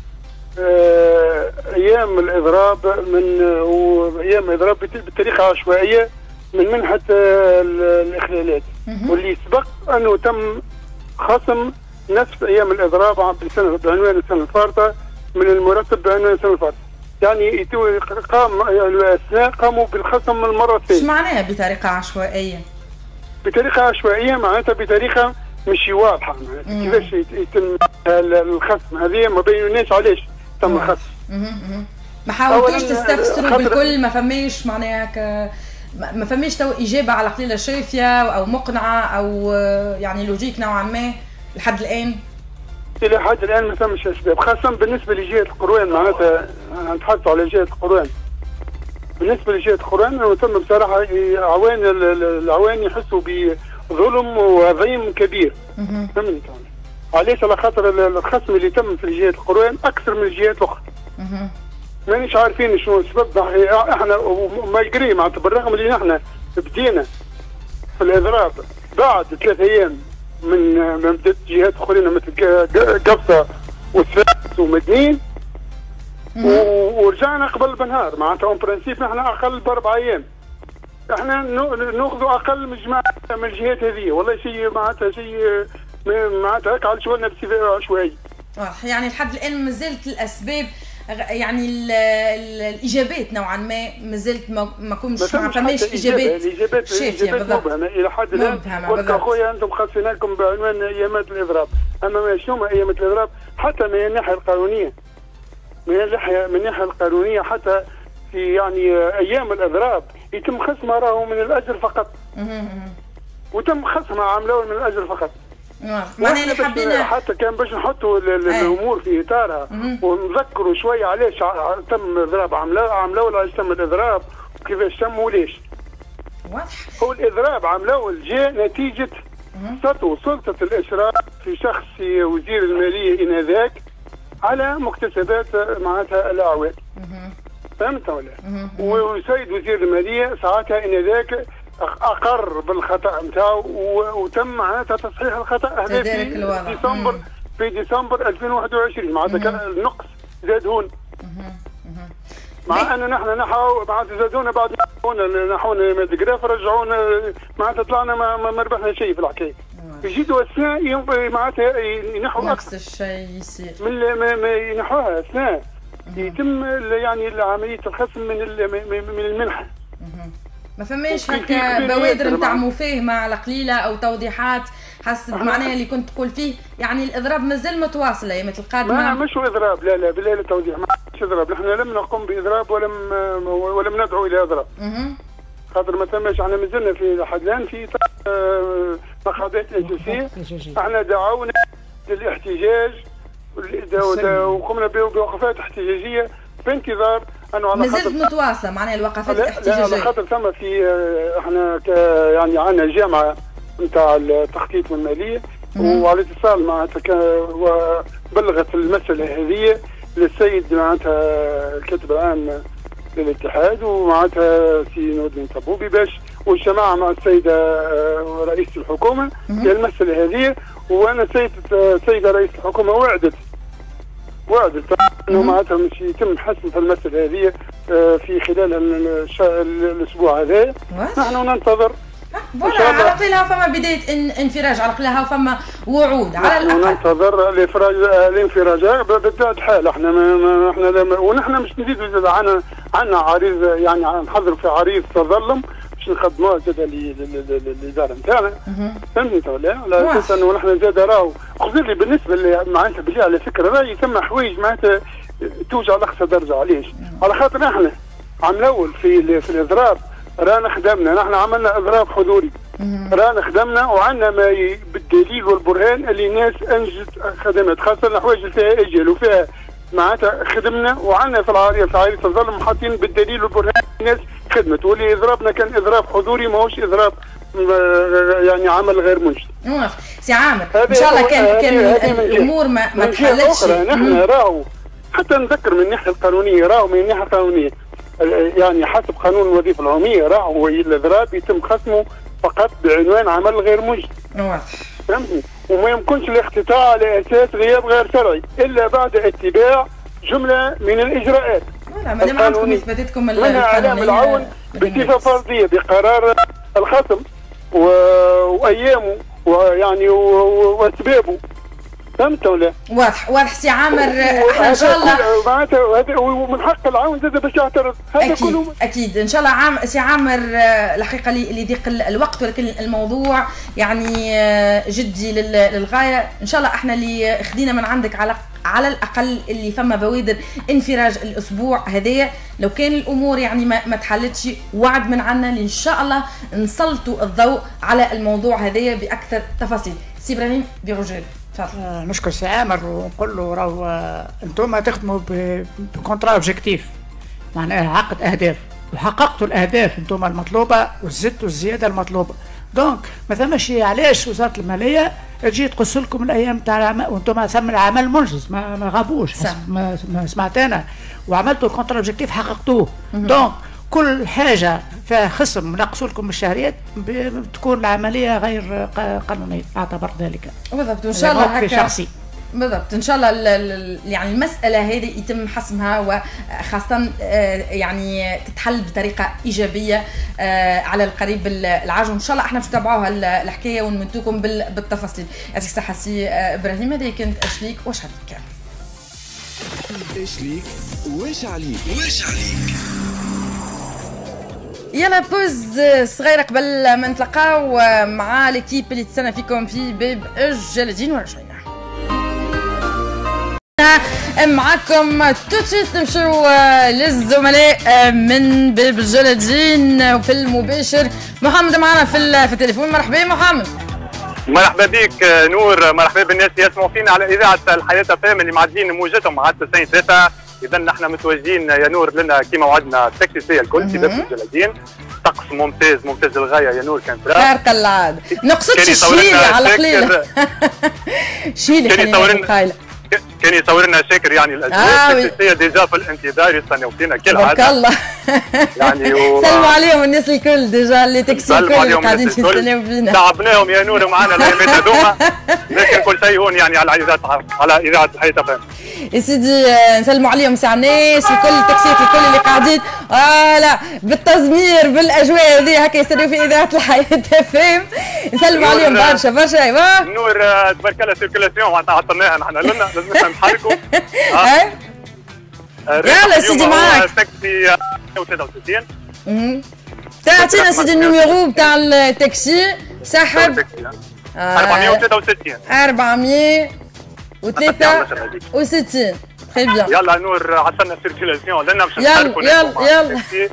أيام الإضراب من وأيام الإضراب بطريقة عشوائية من منحة الإخلالات واللي سبق أنه تم خصم نفس أيام الإضراب بسنة بعنوان السنة الفارطة من المرتب بعنوان السنة الفارطة. يعني قام الرؤساء قاموا بالخصم المره الثانيه. ايش معناها بطريقه عشوائيه؟ بطريقه عشوائيه معناتها بطريقه مش واضحه معناتها كيفاش يتم الخصم هذه ما بينوناش علاش تم الخصم. ما حاولتوش تستفسروا بالكل ما فماش معناها ك... ما فماش تو اجابه على قليله شافيه او مقنعه او يعني لوجيك نوعا ما لحد الان؟ الى حد الان ما تمش اسباب خاصه بالنسبه لجهه القروان معناتها نتحدث على جهه القروان. بالنسبه لجهه القروان تم بصراحه عوان العوان يحسوا بظلم وضيم كبير. فهمت علاش؟ على خاطر الخصم اللي تم في جهه القروان اكثر من الجهات الاخرى. مانيش عارفين شنو السبب. احنا مالجري معناتها بالرغم اللي نحن بدينا في الاضراب بعد ثلاث ايام من من بدات جهات اخرين مثل قبصه وسفاس ومدنين ورجعنا قبل بنهار معناتها اون برانسيب نحن اقل باربع ايام. احنا ناخذوا اقل من جماعه من الجهات هذه والله شيء معناتها شيء معناتها هكا على شغلنا بصفه عشوائيه. يعني لحد الان ما زالت الاسباب يعني الاجابات نوعا ما ما زالت ما كنتش ما فماش اجابات الاجابات شافيه بالضبط الى حد الان. قلت اخويا انتم خاصين لكم بعنوان ايامات الاضراب، اما شنو ايامات الاضراب حتى من الناحيه القانونيه من الناحيه من الناحيه القانونيه حتى في يعني ايام الاضراب يتم خصمها راهو من الاجر فقط. وتم خصمها عملوه من الاجر فقط. معناها اللي حبينا حتى كان باش نحطوا الامور في اطارها ونذكروا شويه علاش تم الاضراب عملوه عملوه ولا تم الاضراب وكيفاش تم وليش. واضح. هو الاضراب عملوه جاء نتيجه سطو سلطه الاشراف في شخص وزير الماليه انذاك على مكتسبات معناتها الاعوان. فهمت ولا؟ والسيد وزير الماليه ساعتها انذاك اقر بالخطا نتاعو وتم معناتها تصحيح الخطا هذا في ديسمبر في ديسمبر ألفين وواحد وعشرين معناتها كان النقص زاد هون. مع ان نحن نحاو معناتها زادونا بعد ما نحونا مدقراف رجعونا معناتها طلعنا ما, ما ربحنا شيء في الحكايه. يجيدوا اثناء معناتها ينحوا نفس الشيء يصير من ما ينحوها اثناء يتم يعني عمليه الخصم من من المنحه. ما فماش هكا بوادر نتاع مفاهمه على قليله او توضيحات حسب معناها اللي كنت تقول فيه يعني الاضراب مازال متواصل ايامات القادمه؟ ما مش اضراب لا لا بالله التوضيح ما مش اضراب. نحن لم نقم باضراب ولم ولم ندعو الى اضراب. خاطر ما ثماش احنا مازلنا في لحد الان في نقابات اساسيه. احنا دعونا للاحتجاج وقمنا بوقفات احتجاجيه بانتظار انه على خاطر مازالت متواصله معناها الوقفات الاحتجاجيه. على خاطر ثم في احنا يعني عندنا جامعه نتاع التخطيط والماليه وعلى اتصال معناتها وبلغت المساله هذه للسيد معناتها الكاتب العام للاتحاد ومعناتها سي نور الدين طبوبي باش واجتمع مع السيده رئيسه الحكومه في المساله هذه. وانا السيده السيده رئيسه الحكومه وعدت وعدت انه معناتها مش يتم حسم في المساله هذه في خلال الاسبوع هذا. نحن ننتظر فوالا على قلها فما بدايه انفراج، على قلها فما وعود على الاقل. ننتظر الافراج الانفراجات بطبيعه الحال. احنا ما احنا ونحن مش نزيدوا عنا عنا عريض يعني نحضروا في عريض تظلم باش نخدموه زاد الاداره نتاعنا. فهمتني ولا؟ على اساس انه نحن زاد راهو خذ لي بالنسبه معناتها بالله على فكره راهي ثم حوايج معناتها توجع لاقصى درجه. علاش؟ على خاطر احنا عام الاول في في الاضراب رانا خدمنا، نحن عملنا اضراب حضوري رانا خدمنا وعندنا ما بالدليل والبرهان اللي الناس انجزت خدمات خاصه الحوايج اللي فيها اجل وفيها معناتها خدمنا وعندنا في العاريه في عاريه الظلم حاطين بالدليل والبرهان الناس خدمت. واللي اضرابنا كان اضراب حضوري ماهوش اضراب يعني عمل غير منشط. سي عامر ان شاء الله كان كان الامور ما ما تحلتش. نحن راهو حتى نذكر من الناحيه القانونيه راهو من الناحيه القانونيه يعني حسب قانون الوظيفه العموميه راهو الاضراب يتم خصمه فقط بعنوان عمل غير مجدي. فهمتني؟ وما يمكنش الاقتطاع على اساس غياب غير شرعي الا بعد اتباع جمله من الاجراءات. لا ما دام عندكم اثباتاتكم منها اعلام العون بصفه فرديه بقرار الخصم وايامه ويعني واسبابه. فهمت ولا؟ واضح واضح سي عامر. احنا ان شاء الله معناتها ومن حق العون زاد باش يعترض هذا أكيد كله اكيد ان شاء الله. عام سي عامر الحقيقه اللي يضيق الوقت ولكن الموضوع يعني جدي للغايه. ان شاء الله احنا اللي خدينا من عندك على على الاقل اللي فما بوادر انفراج الاسبوع هذايا. لو كان الامور يعني ما, ما تحلتش وعد من عنا اللي ان شاء الله نسلطوا الضوء على الموضوع هذايا باكثر تفاصيل. سي ابراهيم برجال آه نشكر سي عامر ونقول له راهو انتم تخدموا بكونترا اوبجيكتيف معناها عقد اهداف وحققتوا الاهداف انتم المطلوبه وزدتوا الزياده المطلوبه. دونك ما ثماش علاش وزاره الماليه تجي تقص لكم الايام تاع العمل وانتم ثم العمل منجز ما, ما غابوش ما, ما سمعت انا وعملتوا الكونترا اوبجيكتيف حققتوه. دونك كل حاجه فيها خصم نقصوا لكم الشهريات بتكون العمليه غير قانونيه اعتبر ذلك. بالضبط وان شاء الله هكا شخصي. بالضبط ان شاء الله يعني المساله هذه يتم حسمها وخاصه يعني تتحل بطريقه ايجابيه على القريب العاجل. وان شاء الله احنا باش نتابعوها الحكايه ونمدوكم بالتفاصيل. يعطيك الصحه سي ابراهيم. هذه كانت اش ليك واش عليك. اش ليك واش عليك واش عليك. يلا بوز صغيره قبل ما نتلاقاو مع ليكيب اللي تستنى فيكم في باب الجلادين ورجعنا معكم توتيت. نمشيو للزملاء من باب الجلادين وفي المباشر محمد معنا في في التليفون. مرحبا محمد. مرحبا بك نور، مرحبا بالناس اللي يسمعوا فينا على اذاعه الحياه فام اللي معدين موجتهم مع تسعين ثلاثة. اذا نحن متواجدين يا نور لنا كما وعدنا التكتيسيه الكل في باب الجلادين. طقس ممتاز ممتاز للغايه يا نور. كان خارق العاده. نقصدش الشيله على قليله شيله خلينا كان يصور لنا شاكر يعني الاجواء التكتيسيه ديجا في الانتظار يستناو فينا كالعاده. بارك الله. يعني و... سلموا عليهم الناس الكل ديجا اللي تكسي الكل اللي قاعدين يستناو فينا. تعبناهم يا نور ومعنا الايامات هذوما لكن كل شيء هون يعني على اذاعه على اذاعه الحياه فهم. يا سيدي نسلموا عليهم ساعة الناس الكل التكسيات الكل اللي قاعدين فوالا بالتزمير بالاجواء هذه هكا يستناو في اذاعه الحياه فهم. نسلموا عليهم برشا برشا. ايوا نور تبارك الله سيركيلاسيون معناتها عطلناها نحن لنا لازم نحركوا. يلا سيدي معاك. تاكسي ثلاثة وستين. اها تعطينا سيدي النيميرو بتاع التاكسي سحب أربعمية وثلاثة وستين. أربعمية وثلاثة وستين. تري بيان. يلا نور عطلنا السيركيلاسيون لنا باش نحركوا. يلا يلا يلا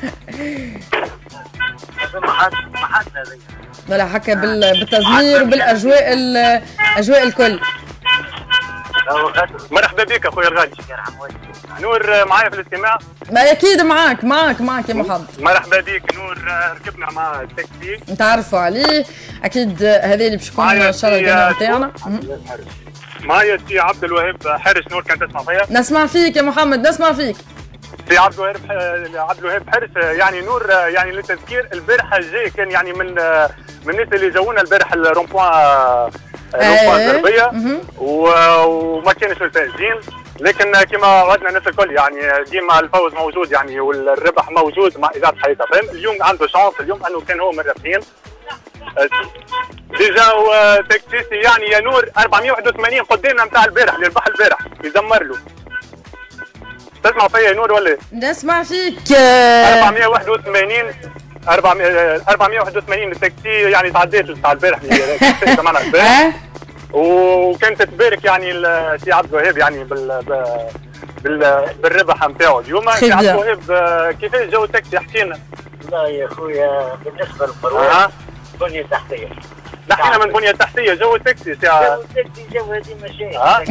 ولا هكا بالتزمير وبالاجواء الاجواء الكل. مرحبا بك اخويا الغالي. نور معايا في الاستماع؟ ما اكيد معاك معاك معاك يا محمد. مرحبا بك نور. ركبنا مع التاكسي نتعرفوا عليه اكيد. هذا اللي باش يكون ان شاء الله القناه نتاعنا. معايا سي عبد الوهاب حرش. نور كان تسمع فيا؟ نسمع فيك يا محمد نسمع فيك. سي عبد الوهاب عبد الوهاب حرش. يعني نور يعني للتذكير البارحه جاي كان يعني من من الناس اللي جاونا البارح الرومبوان رومبوان الزربيه وما كانش من الفائزين، لكن كما وعدنا الناس الكل يعني ديما الفوز موجود يعني والربح موجود مع اذاعه حياه فهم. اليوم عنده شانس اليوم انه كان هو من الرابحين. ديجا هو تكسيسي يعني يا نور أربعمائة وواحد وثمانين قدامنا نتاع البارح اللي ربح البارح يزمر له. تسمع فيا يا نور ولا؟ نسمع فيك. أربعمائة وواحد وثمانين أربعمائة وواحد وثمانين التاكسي يعني تعديت نتاع البارح اللي سمعنا البارح. وكانت تبارك يعني السي عبد الوهاب يعني بال بال بالربح نتاعو اليوم. سي عبد الوهاب كيفاش جو التاكسي احكي لنا. والله يا خويا بالنسبه للمروه أه. بنيه تحتيه. نحكينا من بنيه تحتيه. جو التاكسي سي جو التاكسي جو هذه مشاكل. ها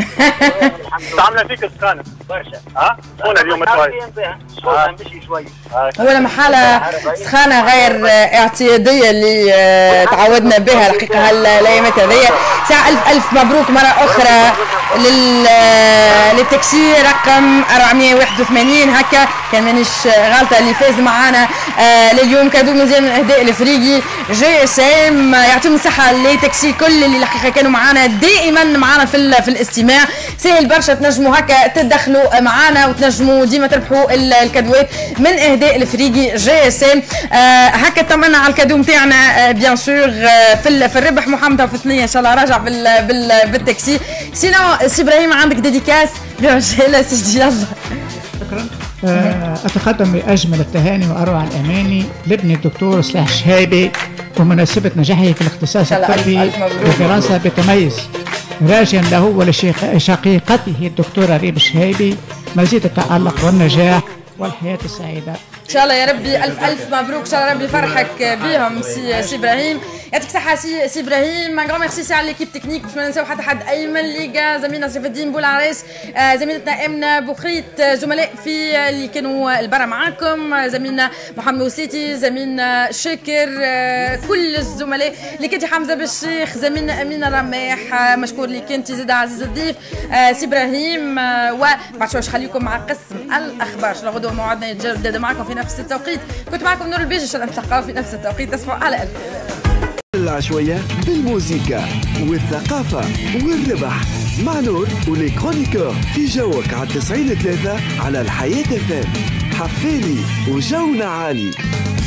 تعمل فيك السخانه برشا. ها سخونه اليوم شوي. سخونه مشي شوي. هو محالة سخانة غير اعتيادية اللي تعودنا بها الحقيقة هالايامات هذيا. ساعة ألف ألف مبروك مرة أخرى لل للتاكسي رقم أربعمائة وواحد وثمانين هكا كان مانيش غلطة اللي فاز معانا لليوم كادو مزيان من إهداء الفريقي جي اس ام. يعطيهم الصحة لتاكسي كل اللي الحقيقة كانوا معانا دائما معانا في في الاستماع. سهل برشا تنجموا هكا تدخلوا معانا وتنجموا ديما تربحوا الكادوات من إهداء الفريقي جي اس ام. آه هكا طمنا على الكادو نتاعنا آه بيان سور آه في في الربح. محمد في الثنيه ان شاء الله راجع بال بال بالتاكسي. سينو سي ابراهيم عندك ديديكاس بيان سجل يلا. شكرا. آه اتقدم باجمل التهاني واروع الاماني لابني الدكتور صلاح شهابي بمناسبه نجاحه في الاختصاص الطبي بفرنسا بتميز، راجيا له ولشقيقته الدكتوره ريم شهابي مزيد التالق والنجاح والحياه السعيده. ان شاء الله يا ربي. الف الف مبروك. ان شاء الله ربي يفرحك بهم سي سي ابراهيم. يعطيك الصحة سي سي ابراهيم. ان غران ميرسي سي على ليكيب تكنيك باش ما ننساو حتى حد. ايمن ليغا زميلنا سيف الدين بولعريس آه زميلتنا امنه بوخيت زملاء في اللي كانوا البرا معاكم زميلنا محمد وسيتي زميلنا شاكر آه كل الزملاء اللي كنتي حمزه بالشيخ زميلنا امينه رماح آه مشكور اللي كنتي زيد عزيز الضيف آه سي ابراهيم آه وبعد شوي خليكم مع قسم الاخبار. غدوه موعدنا يتجدد معكم في نفس التوقيت. كنت معكم نور البيج ان شاء الله نتلاقاو في نفس التوقيت. تصبحوا على الف العشوية بالموسيقى والثقافة والربح مع نور ولي كرونيكور في جوك على تسعين ثلاثة على الحياة فام. حفالي وجونا عالي.